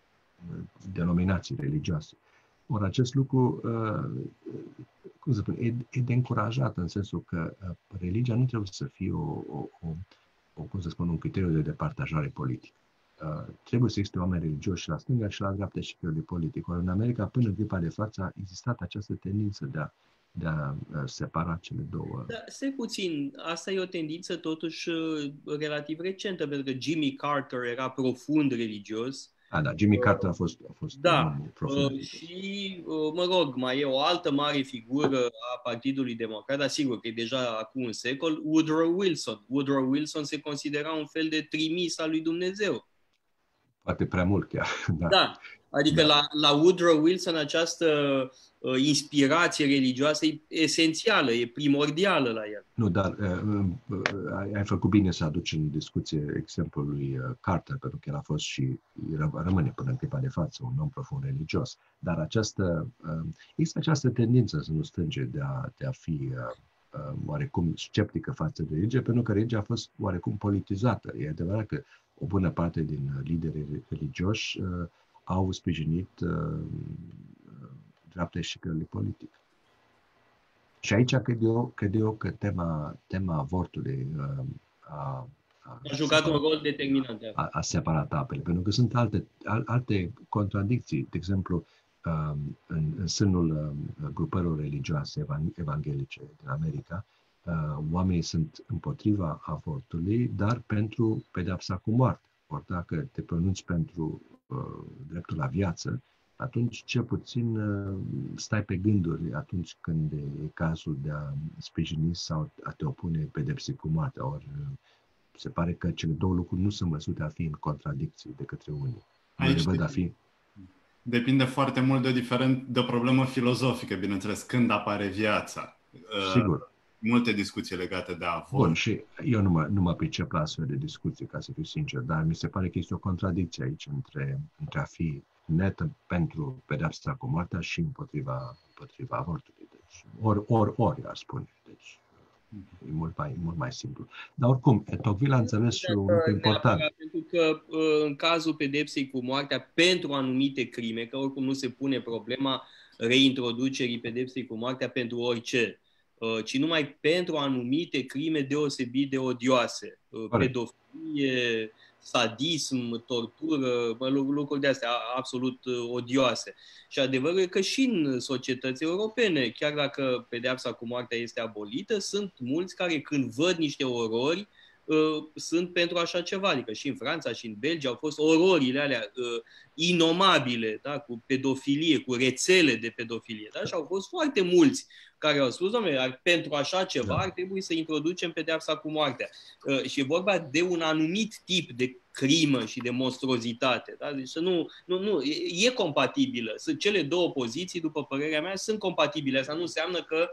denominații religioase. Ori acest lucru, cum să spun, e de încurajat în sensul că religia nu trebuie să fie cum să spun, un criteriu de departajare politică. Trebuie să existe oameni religioși la stânga și la dreapta și criteriul politic. Ori în America, până în clipa de față, a existat această tendință de a separa cele două. Da, stai puțin, asta e o tendință totuși relativ recentă, pentru că Jimmy Carter era profund religios. Da, Jimmy Carter a fost da, profund. și, mă rog, mai e o altă mare figură a Partidului Democrat, dar sigur că e deja acum un secol, Woodrow Wilson. Woodrow Wilson se considera un fel de trimis al lui Dumnezeu. Poate prea mult chiar. Da, adică la Woodrow Wilson această inspirație religioasă e esențială, e primordială la el. Nu, dar ai făcut bine să aduci în discuție exemplul lui Carter, pentru că el a fost și rămâne până în clipa de față un om profund religios. Dar există această tendință să nu stânge de a fi oarecum sceptică față de religie, pentru că religia a fost oarecum politizată. E adevărat că o bună parte din liderii religioși au sprijinit dreapta și căile politică. Și aici cred eu că tema avortului a jucat un rol determinant. A separat apele, pentru că sunt alte contradicții. De exemplu, în sânul grupărilor religioase evanghelice din America, oamenii sunt împotriva avortului, dar pentru pedeapsa cu moarte. Ori dacă te pronunți pentru dreptul la viață, atunci cel puțin stai pe gânduri atunci când e cazul de a sprijini sau a te opune pedepsei cu moartea. Ori se pare că cele două lucruri nu sunt văzute a fi în contradicții de către unii. Depinde foarte mult de o problemă filozofică, bineînțeles, când apare viața. Sigur. Multe discuții legate de avort. Bun, și eu nu mă pricep la astfel de discuții, ca să fiu sincer, dar mi se pare că este o contradicție aici între a fi net pentru pedeapsa cu moartea și împotriva avortului. Deci, ori, aș spune. Deci, e mult mai simplu. Dar oricum, Tocqueville a înțeles și un lucru important. Pentru că în cazul pedepsei cu moartea, pentru anumite crime, că oricum nu se pune problema reintroducerii pedepsei cu moartea pentru orice, ci numai pentru anumite crime deosebit de odioase. Pedofilie, sadism, tortură, lucruri de astea absolut odioase. Și adevărul e că și în societăți europene, chiar dacă pedeapsa cu moartea este abolită, sunt mulți care când văd niște orori sunt pentru așa ceva. Adică și în Franța și în Belgia au fost ororile alea inomabile, da? Cu pedofilie, cu rețele de pedofilie. Da? Și au fost foarte mulți care au spus, dom'le, pentru așa ceva ar trebui să introducem pedeapsa cu moartea. Și e vorba de un anumit tip de crimă și de monstruozitate. Da? Deci nu, e compatibilă. Cele două poziții, după părerea mea, sunt compatibile. Asta nu înseamnă că,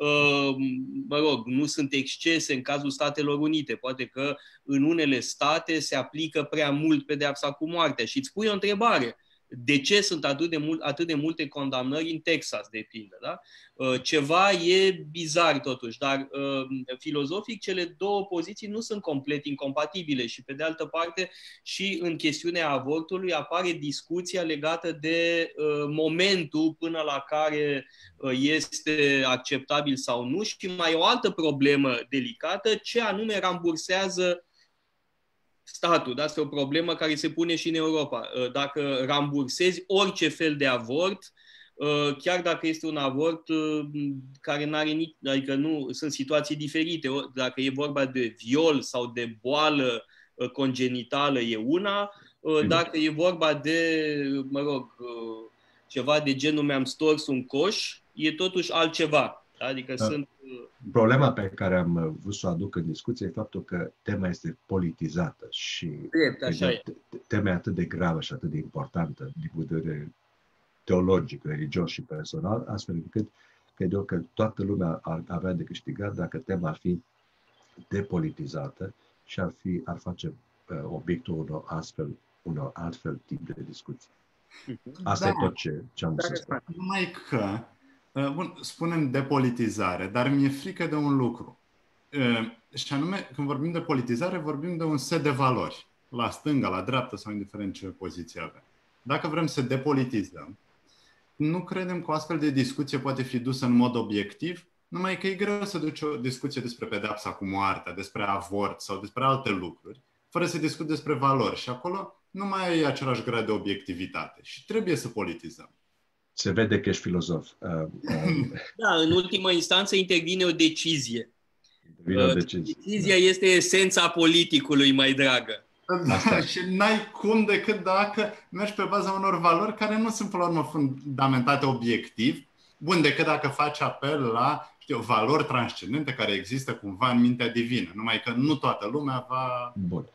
nu sunt excese în cazul Statelor Unite. Poate că în unele state se aplică prea mult pedeapsa cu moartea. Și îți pui o întrebare. De ce sunt atât de multe condamnări în Texas, de pildă? Da? Ceva e bizar totuși, dar filozofic cele două poziții nu sunt complet incompatibile și pe de altă parte și în chestiunea avortului apare discuția legată de momentul până la care este acceptabil sau nu și mai e o altă problemă delicată, ce anume rambursează statul. Asta e o problemă care se pune și în Europa. Dacă rambursezi orice fel de avort, chiar dacă este un avort care n-are nici, adică nu, sunt situații diferite. Dacă e vorba de viol sau de boală congenitală e una, dacă e vorba de, ceva de genul mi-am stors un coș, e totuși altceva. Adică sunt... Problema pe care am vrut să o aduc în discuție e faptul că tema este politizată și tema e atât de gravă și atât de importantă din punct de vedere teologic, religios și personal, astfel încât cred eu că toată lumea ar avea de câștigat dacă tema ar fi depolitizată și ar face obiectul unor altfel tip de discuții. Asta e tot ce am vrut să spun. Numai că spunem depolitizare, dar mi-e frică de un lucru. Și anume, când vorbim de politizare, vorbim de un set de valori. La stânga, la dreapta sau indiferent ce poziție avem. Dacă vrem să depolitizăm, nu credem că o astfel de discuție poate fi dusă în mod obiectiv, numai că e greu să duci o discuție despre pedeapsa cu moartea, despre avort sau despre alte lucruri, fără să discuți despre valori. Și acolo nu mai ai același grad de obiectivitate și trebuie să politizăm. Se vede că ești filozof. Da, în ultimă instanță intervine o decizie. Decizia da. este esența politicului, mai dragă. Da, și n-ai cum decât dacă mergi pe baza unor valori care nu sunt, până la urmă, fundamentate obiectiv. Bun, decât dacă faci apel la valori transcendente care există cumva în mintea divină. Numai că nu toată lumea va... Bun.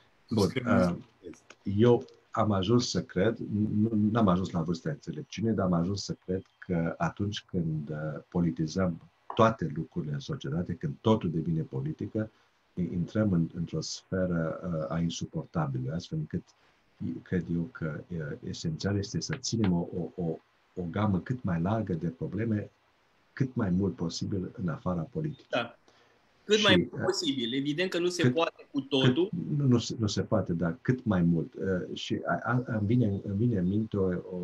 Eu am ajuns să cred, n-am ajuns la vârsta înțelepciunii, dar am ajuns să cred că atunci când politizăm toate lucrurile în societate, când totul devine politică, intrăm într-o sferă a insuportabilă, astfel încât cred eu că esențial este să ținem o gamă cât mai largă de probleme, cât mai mult posibil în afara politicii. Da. Cât mai mult posibil. Evident că nu se poate cu totul. Nu se poate, dar cât mai mult. Și îmi vine în minte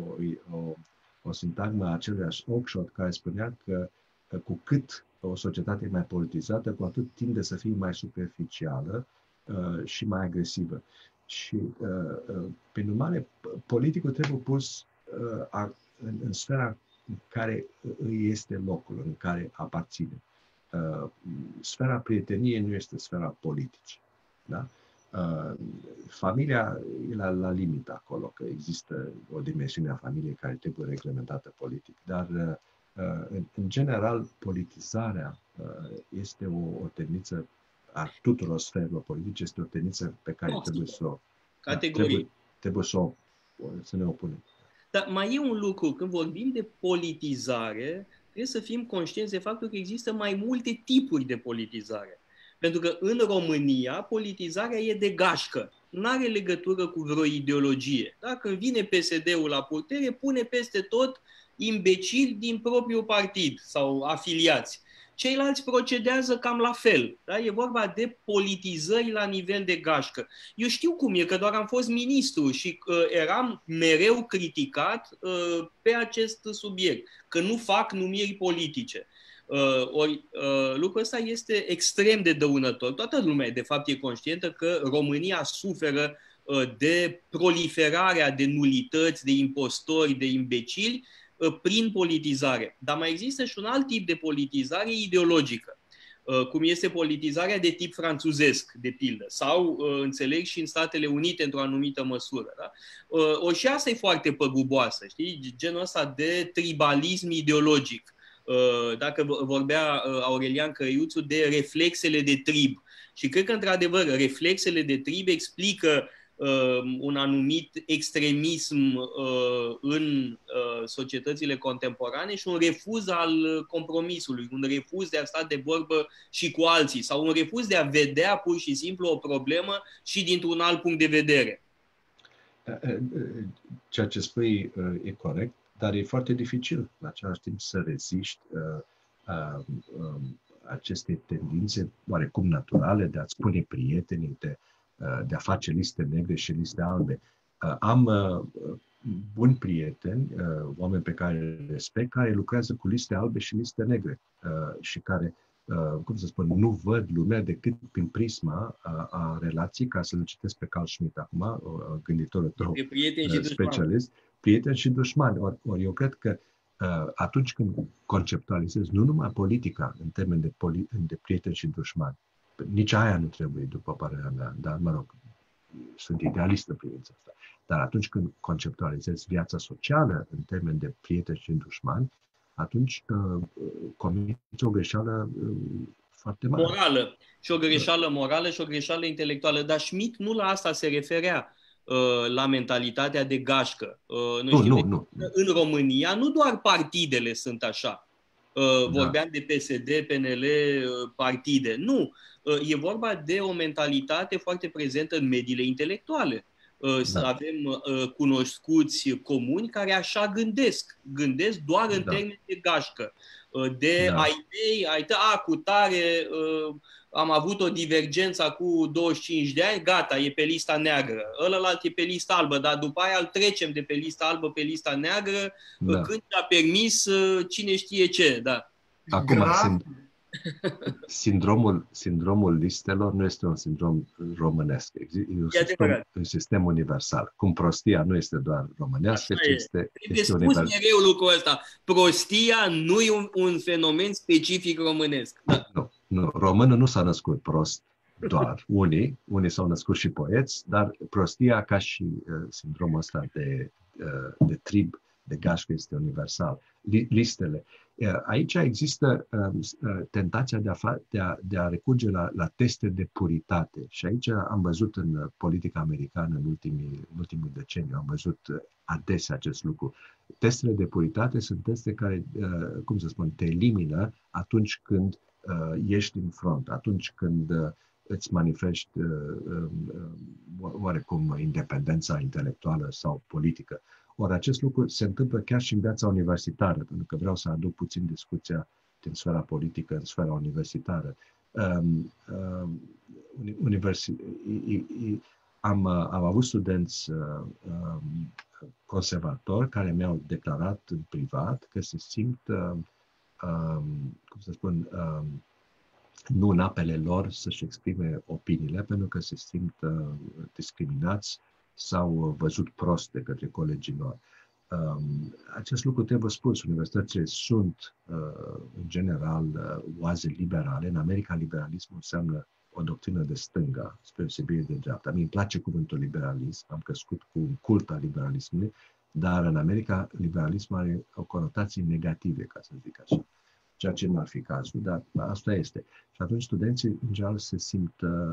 o sintagmă a aceluiași Oakeshott care spunea că cu cât o societate e mai politizată, cu atât tinde să fie mai superficială și mai agresivă. Și, prin urmare, politicul trebuie pus în sfera în care îi este locul, în care aparține. Sfera prieteniei nu este sfera politicii. Da? Familia e la limită acolo, că există o dimensiune a familiei care trebuie reglementată politic, dar în general politizarea este o tendință a tuturor sferelor politice, este o tendință pe care trebuie să ne opunem. Dar mai e un lucru, când vorbim de politizare, trebuie să fim conștienți de faptul că există mai multe tipuri de politizare. Pentru că în România politizarea e de gașcă. Nu are legătură cu vreo ideologie. Da? Când vine PSD-ul la putere, pune peste tot imbecili din propriul partid sau afiliați. Ceilalți procedează cam la fel. Da? E vorba de politizări la nivel de gașcă. Eu știu cum e, că doar am fost ministru și eram mereu criticat pe acest subiect, că nu fac numiri politice. Lucrul ăsta este extrem de dăunător. Toată lumea, de fapt, e conștientă că România suferă de proliferarea de nulități, de impostori, de imbecili prin politizare. Dar mai există și un alt tip de politizare ideologică, cum este politizarea de tip franțuzesc, de pildă, sau, înțeleg, și în Statele Unite într-o anumită măsură. Da? Și asta e foarte păguboasă, știi? Genul ăsta de tribalism ideologic. Dacă vorbea Aurelian Crăiuțu de reflexele de trib. Și cred că, într-adevăr, reflexele de trib explică un anumit extremism în societățile contemporane și un refuz al compromisului, un refuz de a sta de vorbă și cu alții sau un refuz de a vedea pur și simplu o problemă și dintr-un alt punct de vedere. Ceea ce spui e corect, dar e foarte dificil în același timp să reziști aceste tendințe oarecum naturale de a-ți pune prietenii, de a face liste negre și liste albe. Am buni prieteni, oameni pe care îi respect, care lucrează cu liste albe și liste negre și care, cum să spun, nu văd lumea decât prin prisma a relației, ca să-l citesc pe Carl Schmitt acum, gânditorul tău specialist, prieteni și dușmani. Ori eu cred că atunci când conceptualizezi nu numai politica în termeni de prieteni și dușmani, nici aia nu trebuie, după părerea mea, dar, mă rog, sunt idealist în privința asta. Dar atunci când conceptualizezi viața socială în termeni de prieteni și dușmani, atunci comiți o greșeală foarte mare. Morală. Și o greșeală morală și o greșeală intelectuală. Dar Schmitt nu la asta se referea, la mentalitatea de gașcă. Nu. În România nu doar partidele sunt așa. Vorbeam de PSD, PNL, partide. Nu. E vorba de o mentalitate foarte prezentă în mediile intelectuale. Avem cunoscuți comuni care așa gândesc doar în termeni de gașcă. Ai mei, cu tare am avut o divergență cu 25 de ani, gata, e pe lista neagră. Ălălalt e pe lista albă, dar după aia îl trecem de pe lista albă pe lista neagră, când a permis cine știe ce. Da. Acum, sindromul listelor nu este un sindrom românesc. E un sistem universal. Cum prostia nu este doar românească, ci este universal. Mereu lucrul ăsta. Prostia nu e un fenomen specific românesc. Da. Nu. Românul nu s-a născut prost doar. Unii s-au născut și poeți, dar prostia, ca și sindromul ăsta de trib, de gașcă, este universal. Listele. Aici există tentația de a recurge la teste de puritate. Și aici am văzut în politica americană în ultimul deceniu, am văzut adesea acest lucru. Testele de puritate sunt teste care, te elimină atunci când ești în front, atunci când îți manifesti oarecum independența intelectuală sau politică. Ori acest lucru se întâmplă chiar și în viața universitară, pentru că vreau să aduc puțin discuția din sfera politică în sfera universitară. Am avut studenți conservatori care mi-au declarat în privat că se simt, nu în apele lor să-și exprime opiniile, pentru că se simt discriminați sau văzut prost de către colegii lor. Acest lucru trebuie spus. Universitățile sunt, în general, oaze liberale. În America, liberalismul înseamnă o doctrină de stânga, spre deosebire de dreapta. Mie îmi place cuvântul liberalism, am crescut cu un cult al liberalismului, dar în America, liberalismul are o conotație negative, ca să zic așa. Ceea ce nu ar fi cazul, dar asta este. Și atunci studenții, în general, se simt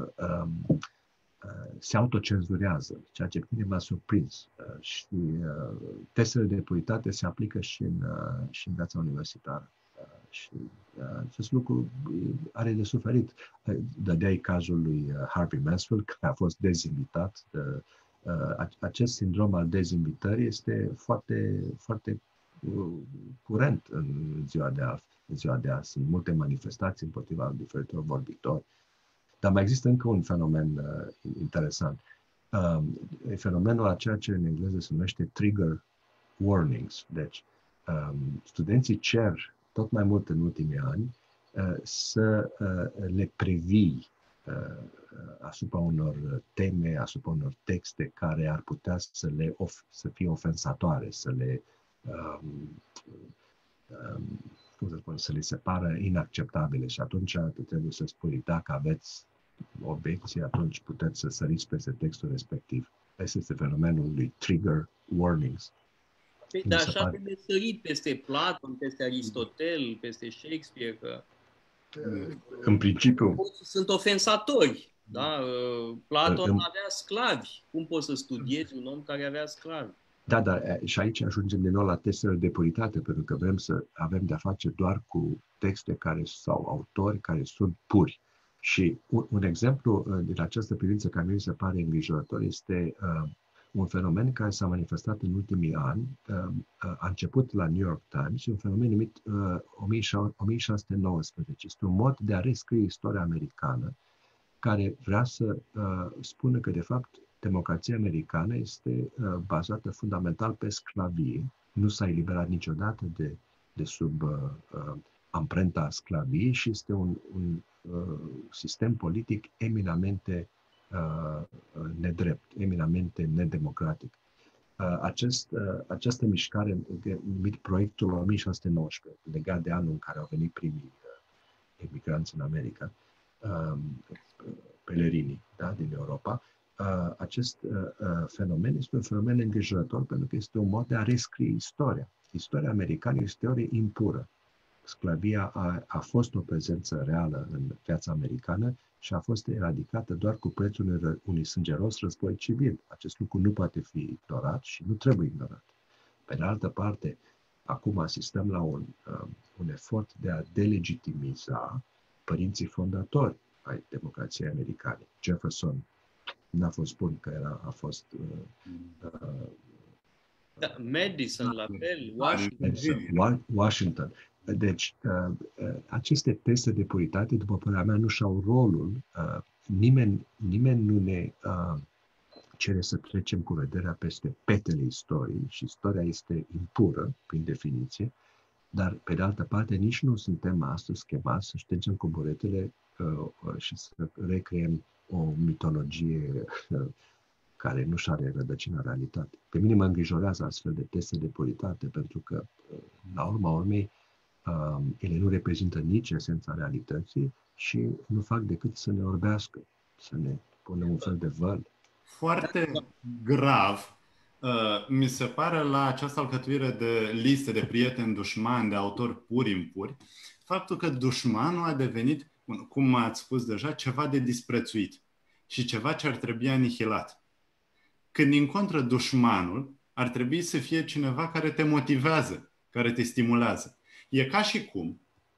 se autocenzurează, ceea ce bine m-a surprins. Și testele de puritate se aplică și în viața universitară. Și acest lucru are de suferit. Dădeai cazul lui Harvey Mansfield, care a fost dezinvitat. Acest sindrom al dezinvitării este foarte, foarte curent în ziua de azi. Sunt multe manifestații împotriva diferitor vorbitori. Dar mai există încă un fenomen interesant. Fenomenul a ceea ce în engleză se numește trigger warnings. Deci, studenții cer tot mai mult în ultimii ani să le previi asupra unor teme, asupra unor texte care ar putea să fie ofensatoare, să le să le se pară inacceptabile. Și atunci trebuie să spui, dacă aveți obiecții, atunci puteți să săriți peste textul respectiv. Asta este fenomenul lui trigger warnings. Dar așa trebuie sărit peste Platon, peste Aristotel, peste Shakespeare. Că în principiu sunt ofensatori. Da? Platon avea sclavi. Cum poți să studiezi un om care avea sclavi? Da, dar și aici ajungem din nou la testele de puritate, pentru că vrem să avem de-a face doar cu texte sau autori care sunt puri. Și un exemplu din această privință care mi se pare îngrijorător este un fenomen care s-a manifestat în ultimii ani. A început la New York Times, un fenomen numit 1619. Este un mod de a rescrie istoria americană care vrea să spună că, de fapt, democrația americană este bazată fundamental pe sclavie. Nu s-a eliberat niciodată de sub amprenta sclaviei și este un sistem politic eminamente nedrept, eminamente nedemocratic. Această mișcare, numit proiectul 1619, legat de anul în care au venit primii emigranți în America, pelerinii, da, din Europa, acest fenomen este un fenomen îngrijorător pentru că este un mod de a rescrie istoria. Istoria americană este o istorie impură. Sclavia a fost o prezență reală în viața americană și a fost eradicată doar cu prețul unui sângeros război civil. Acest lucru nu poate fi ignorat și nu trebuie ignorat. Pe de altă parte, acum asistăm la un efort de a delegitimiza părinții fondatori ai democrației americane. Jefferson, n-a fost bun, că a fost... Da, Madison, la fel, Washington. Deci, aceste teste de puritate, după părerea mea, nu și-au rolul. Nimeni nu ne cere să trecem cu vederea peste petele istoriei și istoria este impură, prin definiție, dar, pe de altă parte, nici nu suntem astăzi chemați să ștergem cu buretele și să recreăm o mitologie care nu și are rădăcină în realitate. Pe mine mă îngrijorează astfel de teste de puritate, pentru că, la urma urmei, ele nu reprezintă nici esența realității și nu fac decât să ne orbească, să ne punem un fel de văl. Foarte grav mi se pare la această alcătuire de liste de prieteni dușmani, de autori puri impuri, faptul că dușmanul a devenit, cum ați spus deja, ceva de disprețuit și ceva ce ar trebui anihilat. Când, din contră, dușmanul ar trebui să fie cineva care te motivează, care te stimulează. E ca și cum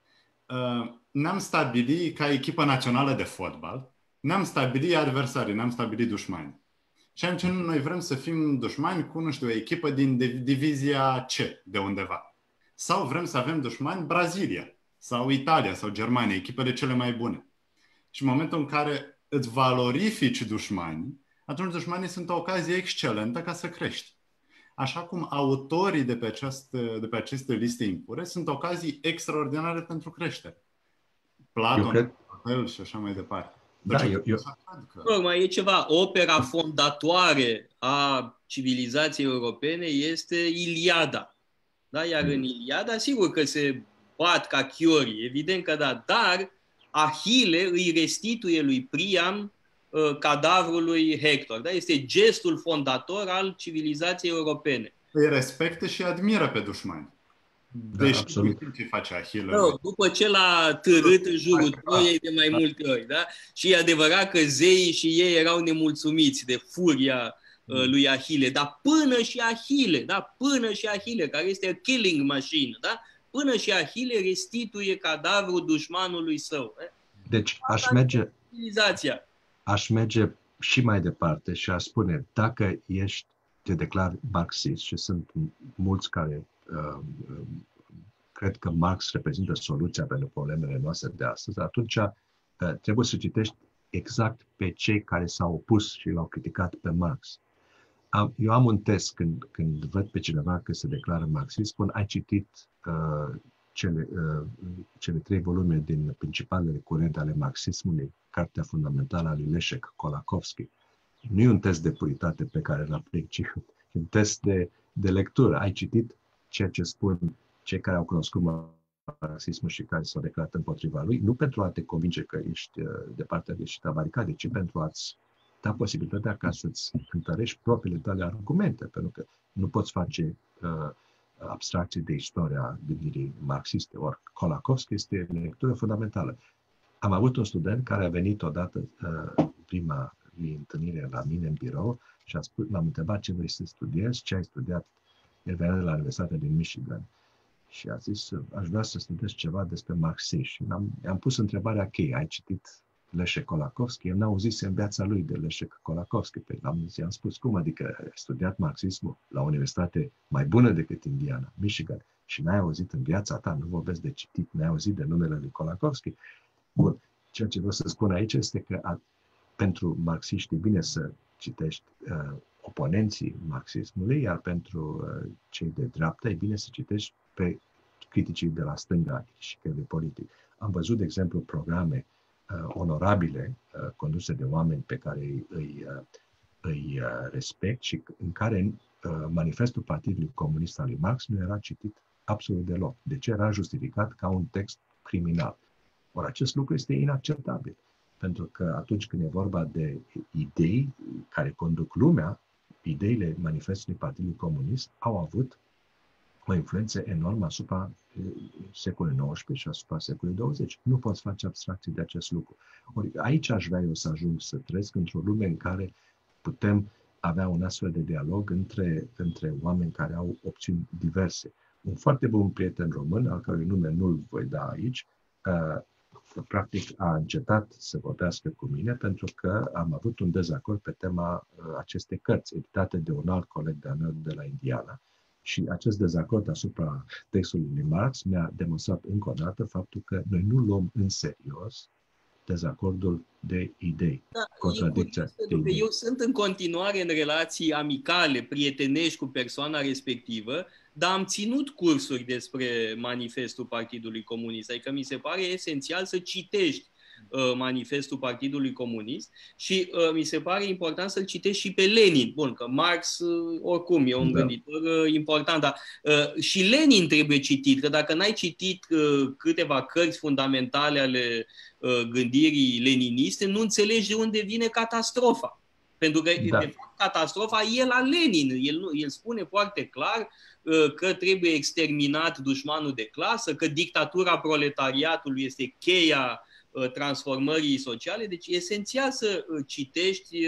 ne-am stabilit ca echipă națională de fotbal, ne-am stabilit adversarii, ne-am stabilit dușmani. Și atunci noi vrem să fim dușmani cu, nu știu, o echipă din divizia C de undeva. Sau vrem să avem dușmani Brazilia, sau Italia, sau Germania, echipele cele mai bune. Și în momentul în care îți valorifici dușmanii, atunci dușmanii sunt o ocazie excelentă ca să crești. Așa cum autorii de pe aceste liste impure sunt ocazii extraordinare pentru creștere. Platon, Aristotel și așa mai departe. Da, Mai e ceva. Opera fondatoare a civilizației europene este Iliada. Da? Iar în Iliada, sigur că se bat ca chiori, evident că da, dar Ahile îi restituie lui Priam cadavrul lui Hector. Da? Este gestul fondator al civilizației europene. Îi respectă și admiră pe dușmani. Deci, ce face Ahile? După ce l-a târât în jurul Troiei de mai multe ori. Da? Și e adevărat că zeii și ei erau nemulțumiți de furia lui Ahile. Dar până și Ahile, care este a killing machine, da? Până și Ahile restituie cadavrul dușmanului său. Deci aș merge și mai departe și aș spune, dacă te declari marxist, și sunt mulți care cred că Marx reprezintă soluția pentru problemele noastre de astăzi, atunci trebuie să citești exact pe cei care s-au opus și l-au criticat pe Marx. Eu am un test când văd pe cineva că se declară marxist, spun, ai citit cele 3 volume din principalele curente ale marxismului, Cartea fundamentală a lui Leszek Kolakowski. Nu e un test de puritate pe care îl aplic, ci un test de lectură. Ai citit ceea ce spun cei care au cunoscut marxismul și care s-au declarat împotriva lui, nu pentru a te convinge că ești de partea greșită a baricadei, ci pentru a-ți da posibilitatea ca să-ți întărești propriile tale argumente, pentru că nu poți face abstracții de istoria gândirii marxiste. Ori Kolakowski este o lectură fundamentală. Am avut un student care a venit odată prima întâlnire la mine în birou și l-am întrebat ce vrei să studiezi, ce ai studiat. El venea de la Universitatea din Michigan și a zis, aș vrea să studiez ceva despre marxism. Și am pus întrebarea cheie, ai citit Leszek Kolakowski? El n-a auzit în viața lui de Leszek Kolakowski. I-am spus, cum adică ai studiat marxismul la o universitate mai bună decât Indiana, Michigan, și n-ai auzit în viața ta, nu vorbesc de citit, n-ai auzit de numele lui Kolakowski? Bun, ceea ce vreau să spun aici este că pentru marxiști e bine să citești oponenții marxismului, iar pentru cei de dreapta e bine să citești pe criticii de la stânga și de politic. Am văzut, de exemplu, programe onorabile conduse de oameni pe care îi respect și în care manifestul Partidului Comunist al lui Marx nu era citit absolut deloc. Deci era justificat ca un text criminal. Ori acest lucru este inacceptabil. Pentru că atunci când e vorba de idei care conduc lumea, ideile manifestului Partidului Comunist au avut o influență enormă asupra secolului XIX și asupra secolului 20. Nu poți face abstracții de acest lucru. Ori aici aș vrea eu să ajung să trăiesc într-o lume în care putem avea un astfel de dialog între oameni care au opțiuni diverse. Un foarte bun prieten român, al cărui nume nu-l voi da aici, practic a încetat să vorbească cu mine pentru că am avut un dezacord pe tema acestei cărți, editate de un alt coleg de-al meu de la Indiana. Și acest dezacord asupra textului lui Marx mi-a demonstrat încă o dată faptul că noi nu luăm în serios dezacordul de idei, contradicția de idei. Eu sunt în continuare în relații amicale, prietenești cu persoana respectivă, dar am ținut cursuri despre manifestul Partidului Comunist. Adică mi se pare esențial să citești manifestul Partidului Comunist și mi se pare important să-l citești și pe Lenin. Bun, că Marx oricum e un gânditor important, dar și Lenin trebuie citit, că dacă n-ai citit câteva cărți fundamentale ale gândirii leniniste, nu înțelegi de unde vine catastrofa. Pentru că, de fapt, catastrofa e la Lenin. El spune foarte clar că trebuie exterminat dușmanul de clasă, că dictatura proletariatului este cheia transformării sociale. Deci e esențial să citești,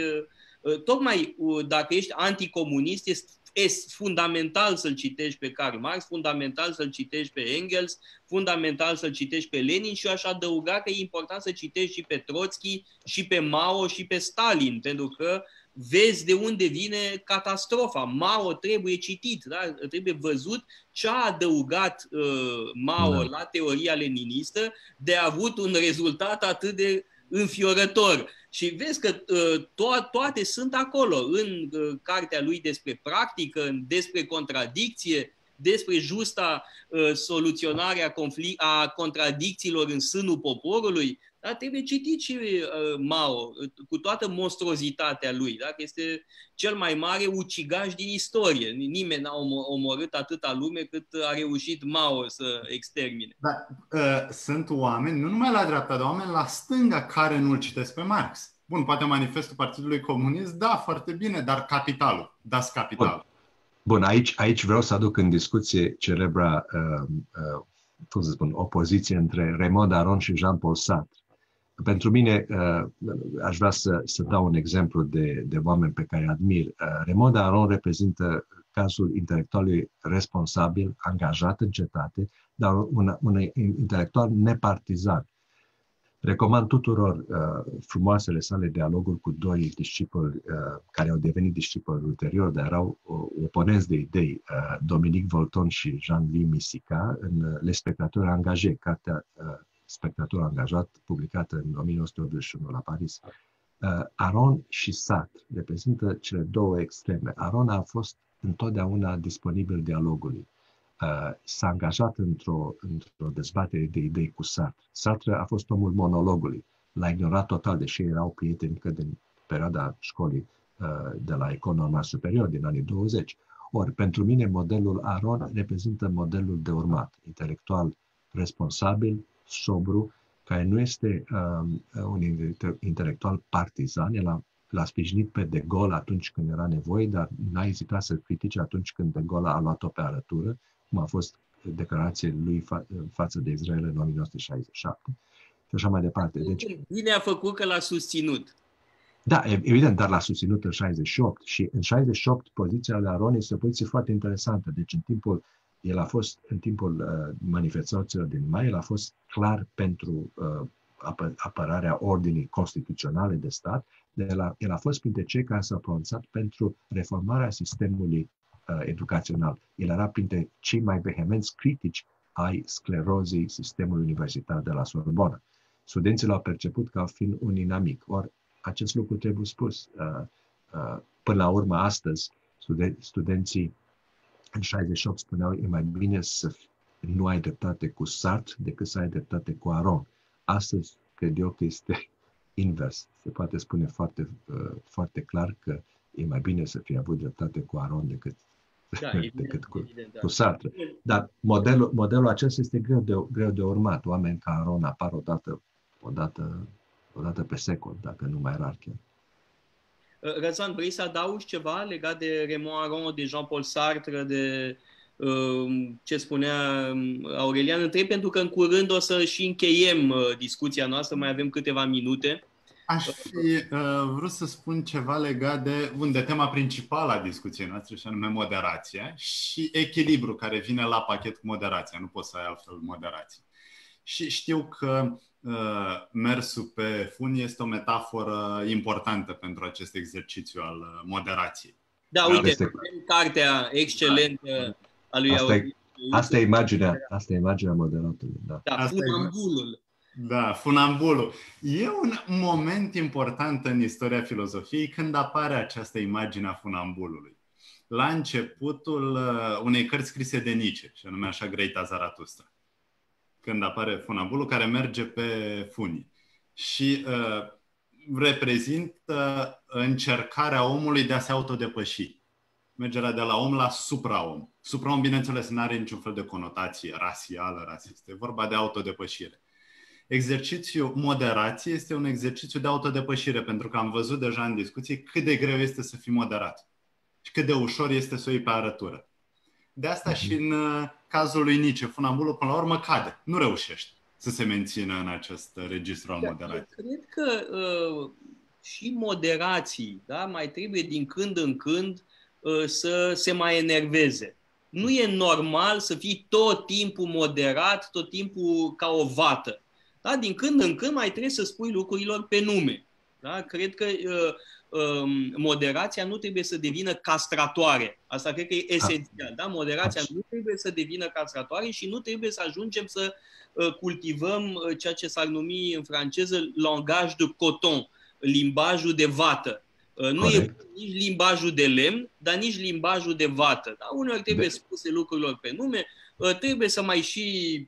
tocmai dacă ești anticomunist, este fundamental să-l citești pe Karl Marx, fundamental să-l citești pe Engels, fundamental să-l citești pe Lenin și aș adăuga că e important să citești și pe Trotsky, și pe Mao, și pe Stalin, pentru că vezi de unde vine catastrofa. Mao trebuie citit, da? Trebuie văzut ce a adăugat Mao la teoria leninistă de a avut un rezultat atât de înfiorător. Și vezi că toate sunt acolo, în cartea lui despre practică, despre contradicție, despre justa soluționare a contradicțiilor în sânul poporului. Dar trebuie citit și Mao, cu toată monstruozitatea lui. Da? Este cel mai mare ucigaș din istorie. Nimeni n-a omorât atâta lume cât a reușit Mao să extermine. Da, sunt oameni, nu numai la dreapta, dar oameni la stânga care nu-l citesc pe Marx. Bun, poate manifestul Partidului Comunist, da, foarte bine, dar Capitalul, Das Kapital. Bun, aici vreau să aduc în discuție celebra, cum să spun, opoziție între Raymond Aron și Jean-Paul Sartre. Pentru mine, aș vrea să dau un exemplu de oameni pe care admir. Raymond Aron reprezintă cazul intelectualului responsabil, angajat în cetate, dar un intelectual nepartizan. Recomand tuturor frumoasele sale dialoguri cu doi discipoli care au devenit discipoli ulterior, dar erau oponenți de idei, Dominique Volton și Jean-Louis Misica, în Les Spectateurs Engagés, cartea Spectator angajat, publicată în 1981 la Paris. Aron și Sartre reprezintă cele două extreme. Aron a fost întotdeauna disponibil dialogului. S-a angajat într-o dezbatere de idei cu Sartre. Sartre a fost omul monologului. L-a ignorat total, deși erau prieteni încă din perioada școlii de la Ecole Normale Superior din anii 20. Ori, pentru mine, modelul Aron reprezintă modelul de urmat. Intelectual responsabil, sobru, care nu este un intelectual partizan. El l-a sprijinit pe De Gaulle atunci când era nevoie, dar n-a ezitat să-l critique atunci când De Gaulle a luat-o pe alătură, cum a fost declarația lui față de Israel în 1967 și așa mai departe. Deci, bine a făcut că l-a susținut. Da, evident, dar l-a susținut în 68 și în 68 poziția lui Aron este o poziție foarte interesantă. Deci în timpul manifestațiilor din mai, el a fost clar pentru apărarea ordinii constituționale de stat, el a fost printre cei care s-au pronunțat pentru reformarea sistemului educațional. El era printre cei mai vehemenți critici ai sclerozei sistemului universitar de la Sorbona. Studenții l-au perceput ca fiind un inamic. Ori acest lucru trebuie spus. Până la urmă, astăzi, studenții în 68 spuneau e mai bine să nu ai dreptate cu Sartre decât să ai dreptate cu Aron. Astăzi, cred eu că este invers. Se poate spune foarte, foarte clar că e mai bine să fie avut dreptate cu Aron decât cu Sartre. Dar modelul acesta este greu de urmat. Oameni ca Aron apar odată pe secol, dacă nu mai rar chiar. Răzvan, vrei să adaugi ceva legat de Raymond Aron, de Jean-Paul Sartre, de ce spunea Aurelian întreb, pentru că în curând o să și încheiem discuția noastră, mai avem câteva minute. Aș fi vrut să spun ceva legat de tema principală a discuției noastre, și anume moderația și echilibru care vine la pachet cu moderația. Nu poți să ai altfel moderație. Și știu că mersul pe funi este o metaforă importantă pentru acest exercițiu al moderației. Da, uite, cartea excelentă a lui Aurelian. Asta e imaginea moderatorului. Da. Funambulul. Da, funambulul. E un moment important în istoria filozofiei când apare această imagine a funambulului. La începutul unei cărți scrise de Nietzsche, și anume așa Grăita Zaratustra, când apare funambulul care merge pe funii și reprezintă încercarea omului de a se autodepăși. Mergerea de la om la supraom. Supraom, bineînțeles, nu are niciun fel de conotație rasială, rasistă. E vorba de autodepășire. Exercițiul moderației este un exercițiu de autodepășire, pentru că am văzut deja în discuție cât de greu este să fii moderat și cât de ușor este să o iei pe arătură. De asta și în cazul lui Nietzsche, funambulul până la urmă cade, nu reușește să se mențină în acest registru al moderației. Cred că și moderații, da, mai trebuie din când în când să se mai enerveze. Nu e normal să fii tot timpul moderat, tot timpul ca o vată. Da? Din când în când mai trebuie să spui lucrurilor pe nume. Da? Cred că moderația nu trebuie să devină castratoare. Asta cred că e esențial. Da? Moderația nu trebuie să devină castratoare și nu trebuie să ajungem să cultivăm ceea ce s-ar numi în franceză langaj de coton, limbajul de vată. Nu e nici limbajul de lemn, dar nici limbajul de vată. Da? Uneori trebuie spuse lucrurilor pe nume, trebuie să mai și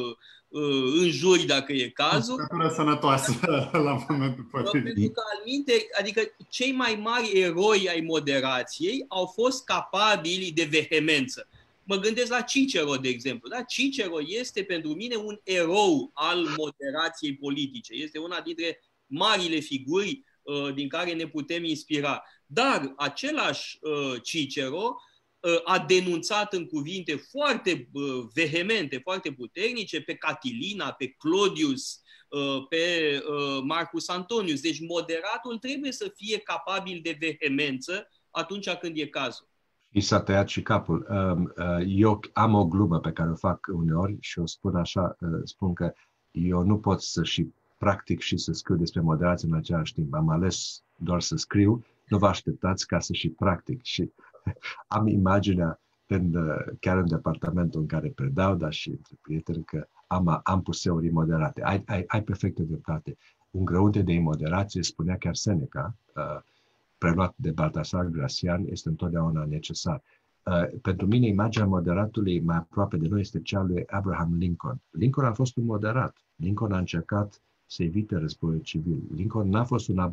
înjuri dacă e cazul. Cultură sănătoasă la momentul potrivit. Pentru că alminte, adică cei mai mari eroi ai moderației au fost capabili de vehemență. Mă gândesc la Cicero, de exemplu. Da? Cicero este pentru mine un erou al moderației politice. Este una dintre marile figuri din care ne putem inspira. Dar același Cicero a denunțat în cuvinte foarte vehemente, foarte puternice pe Catilina, pe Clodius, pe Marcus Antonius. Deci moderatul trebuie să fie capabil de vehemență atunci când e cazul. I s-a tăiat și capul. Eu am o glumă pe care o fac uneori și o spun așa, spun că eu nu pot să și practic și să scriu despre moderație în același timp. Am ales doar să scriu, nu vă așteptați ca să și practic. Și am imaginea, chiar în departamentul în care predau, dar și între prieteni, că am puseuri moderate. Ai perfectă dreptate. Un grăunte de imoderație, spunea chiar Seneca, preluat de Baltasar Gracian, este întotdeauna necesar. Pentru mine, imaginea moderatului mai aproape de noi este cea lui Abraham Lincoln. Lincoln a fost un moderat. Lincoln a încercat să evite războiul civil. Lincoln n-a fost un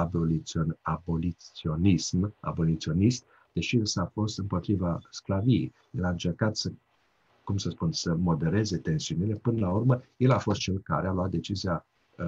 aboliționist, deși el s-a fost împotriva sclaviei. El a încercat să modereze tensiunile. Până la urmă, el a fost cel care a luat decizia,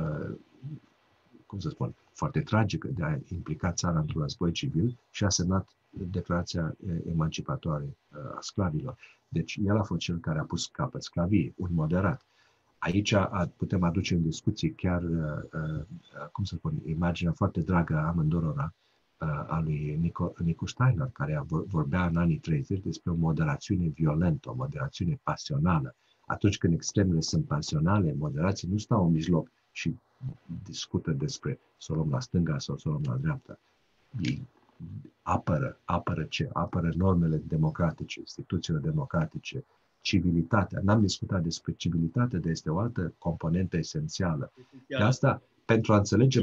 foarte tragică de a implica țara într-un război civil și a semnat declarația emancipatoare a sclavilor. Deci el a fost cel care a pus capăt sclaviei, un moderat. Aici putem aduce în discuție chiar, imaginea foarte dragă a amândurora a lui Nicu Steiner, care vorbea în anii 30 despre o moderațiune violentă, o moderațiune pasională. Atunci când extremele sunt pasionale, moderații nu stau în mijloc și discută despre să o luăm la stânga sau să o luăm la dreapta. Ei apără ce? Apără normele democratice, instituțiile democratice, civilitatea. N-am discutat despre civilitate, dar este o altă componentă esențială. De asta, pentru a înțelege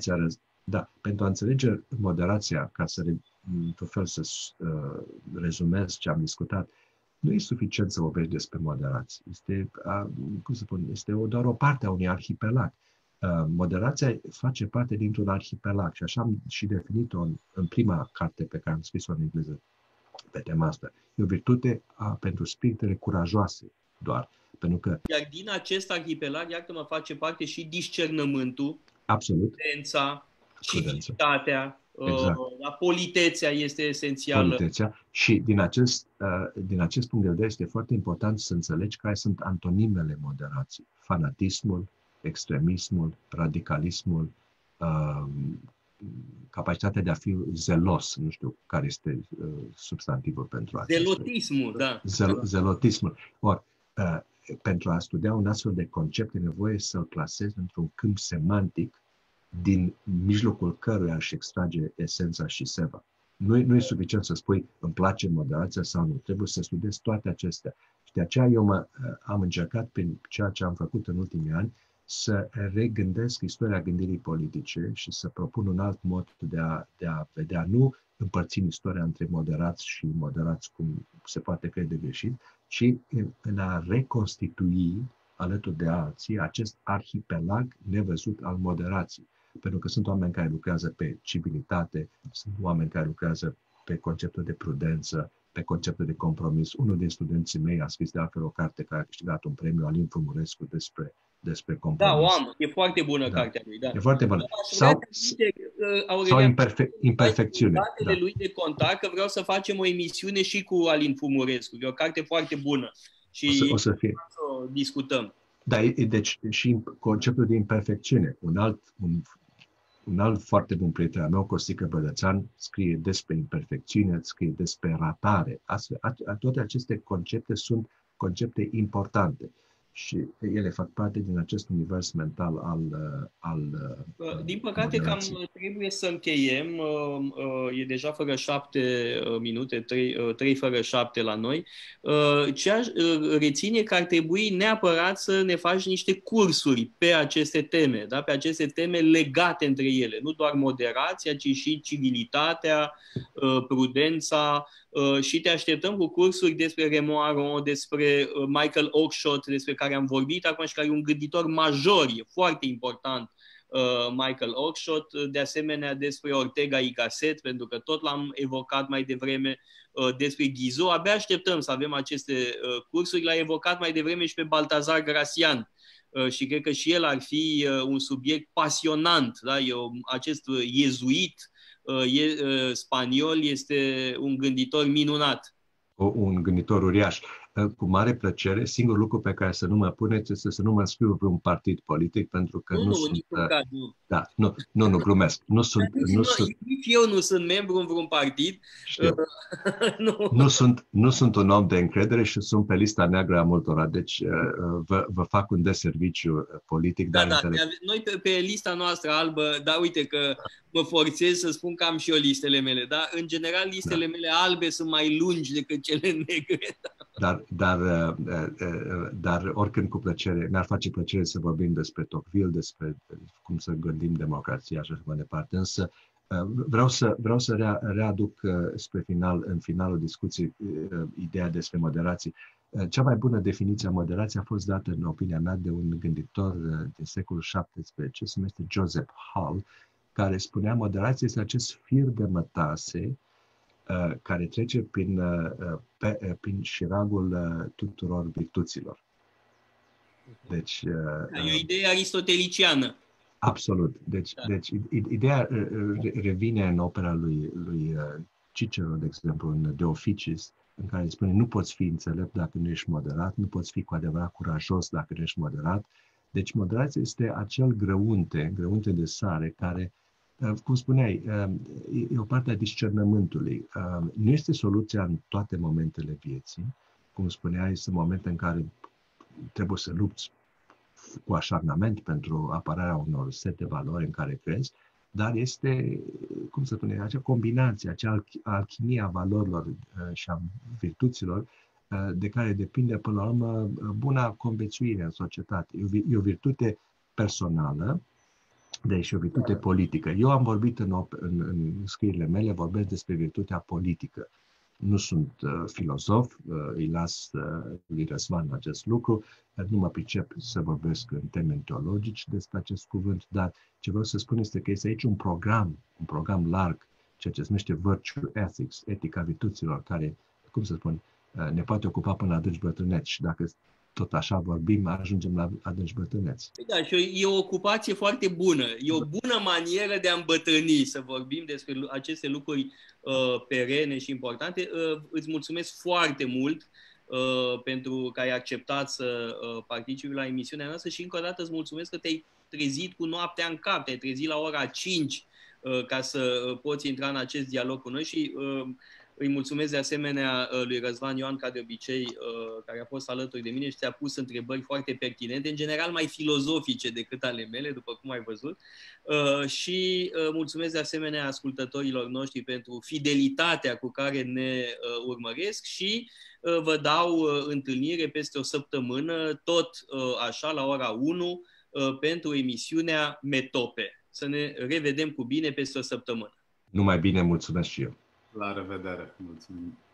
moderația, ca să într-un fel să rezumez ce am discutat, nu e suficient să vorbești despre moderație. Este doar o parte a unui arhipelag. Moderația face parte dintr-un arhipelag și așa am și definit-o în prima carte pe care am scris-o în engleză pe tema asta. E o virtute pentru spiritele curajoase doar. Pentru că, iar din acest arhipelag, iată-mă, face parte și discernământul, absolut, prudența, civilitatea, exact. Politețea este esențială. Politețea. Și din acest punct de vedere este foarte important să înțelegi care sunt antonimele moderației. Fanatismul, extremismul, radicalismul, capacitatea de a fi zelos, nu știu care este substantivul pentru acesta. Zelotismul, da. Zelotismul. Or, pentru a studia un astfel de concept e nevoie să-l plasezi într-un câmp semantic din mijlocul căruia își extrage esența și seva. Nu e suficient să spui îmi place moderația sau nu. Trebuie să studiezi toate acestea. Și de aceea eu am încercat prin ceea ce am făcut în ultimii ani să regândesc istoria gândirii politice și să propun un alt mod de a vedea, nu împărțim istoria între moderați și moderați cum se poate crede greșit, ci în a reconstitui alături de alții acest arhipelag nevăzut al moderației. Pentru că sunt oameni care lucrează pe civilitate, sunt oameni care lucrează pe conceptul de prudență, pe conceptul de compromis. Unul din studenții mei a scris de altfel o carte care a câștigat un premiu, Alin Fumurescu, despre compromis. Da, o am. E foarte bună cartea lui. Da. E foarte bună. Sau imperfecțiune. Datele lui de contact, că vreau să facem o emisiune și cu Alin Fumurescu. E o carte foarte bună. Și o să fie. O discutăm. Da, deci și conceptul de imperfecțiune. Un alt foarte bun prieten al meu, Costică Bădățan, scrie despre imperfecțiune, scrie despre ratare. Toate aceste concepte sunt concepte importante și ele fac parte din acest univers mental din păcate cam trebuie să încheiem. E deja fără 7 minute, 3 fără 7 la noi. Ce aș reține că ar trebui neapărat să ne faci niște cursuri pe aceste teme, da? Pe aceste teme legate între ele. Nu doar moderația, ci și civilitatea, prudența, și te așteptăm cu cursuri despre Raymond Aron, despre Michael Oakeshott, despre care am vorbit acum și care e un gânditor major, e foarte important, Michael Oakeshott, de asemenea despre Ortega y Gasset, pentru că tot l-am evocat mai devreme, despre Guizot. Abia așteptăm să avem aceste cursuri. L-a evocat mai devreme și pe Baltazar Gracian și cred că și el ar fi un subiect pasionant. Da? Acest iezuit spaniol este un gânditor minunat. Un gânditor uriaș. Cu mare plăcere, singurul lucru pe care să nu mă puneți este să nu mă înscriu pe un partid politic, pentru că nu sunt... Nu. Da, nu, glumesc. Nici eu nu sunt membru în vreun partid. Nu sunt un om de încredere și sunt pe lista neagră a multora, deci vă fac un deserviciu politic. Da, noi pe lista noastră albă, da, uite că mă forțez să spun că am și eu listele mele, da? În general, listele mele albe sunt mai lungi decât cele negre. Dar oricând cu plăcere, mi-ar face plăcere să vorbim despre Tocqueville, despre cum să gândim democrația și așa mai departe. Însă vreau să readuc în finalul discuției ideea despre moderație. Cea mai bună definiție a moderației a fost dată, în opinia mea, de un gânditor din secolul XVII, se numește Joseph Hall, care spunea: moderația este acest fir de mătase care trece prin șiragul tuturor virtuților. Deci, e o idee aristoteliciană. Absolut. Deci ideea revine în opera lui Cicero, de exemplu, în De Officiis, în care spune: nu poți fi înțelept dacă nu ești moderat, nu poți fi cu adevărat curajos dacă nu ești moderat. Deci moderația este acel grăunte de sare care, cum spuneai, e o parte a discernământului. Nu este soluția în toate momentele vieții. Cum spuneai, sunt momente în care trebuie să lupți cu așarnament pentru apărarea unor set de valori în care crezi, dar este, cum să spunem, acea combinație, acea alchimie a valorilor și a virtuților de care depinde, până la urmă, buna conviețuire în societate. E o virtute personală, deci o virtute politică. Eu am vorbit în scrierile mele, vorbesc despre virtutea politică. Nu sunt filozof, îi las lui Răzvan acest lucru, nu mă pricep să vorbesc în termeni teologici despre acest cuvânt, dar ce vreau să spun este că este aici un program larg, ceea ce se numește Virtue Ethics, etica virtuților, care, cum să spun, ne poate ocupa până la adânci bătrâneți și dacă tot așa vorbim, ajungem la adânci bătrâneți. Da, și e o ocupație foarte bună. E o bună manieră de a îmbătrâni, să vorbim despre aceste lucruri perene și importante. Îți mulțumesc foarte mult pentru că ai acceptat să participi la emisiunea noastră și încă o dată îți mulțumesc că te-ai trezit cu noaptea în cap, te-ai trezit la ora 5 ca să poți intra în acest dialog cu noi și Îi mulțumesc de asemenea lui Răzvan Ioan, ca de obicei, care a fost alături de mine și ți-a pus întrebări foarte pertinente, în general mai filozofice decât ale mele, după cum ai văzut. Și mulțumesc de asemenea ascultătorilor noștri pentru fidelitatea cu care ne urmăresc și vă dau întâlnire peste o săptămână, tot așa, la ora 1, pentru emisiunea Metope. Să ne revedem cu bine peste o săptămână. Numai bine, mulțumesc și eu. La revedere! Mulțumim!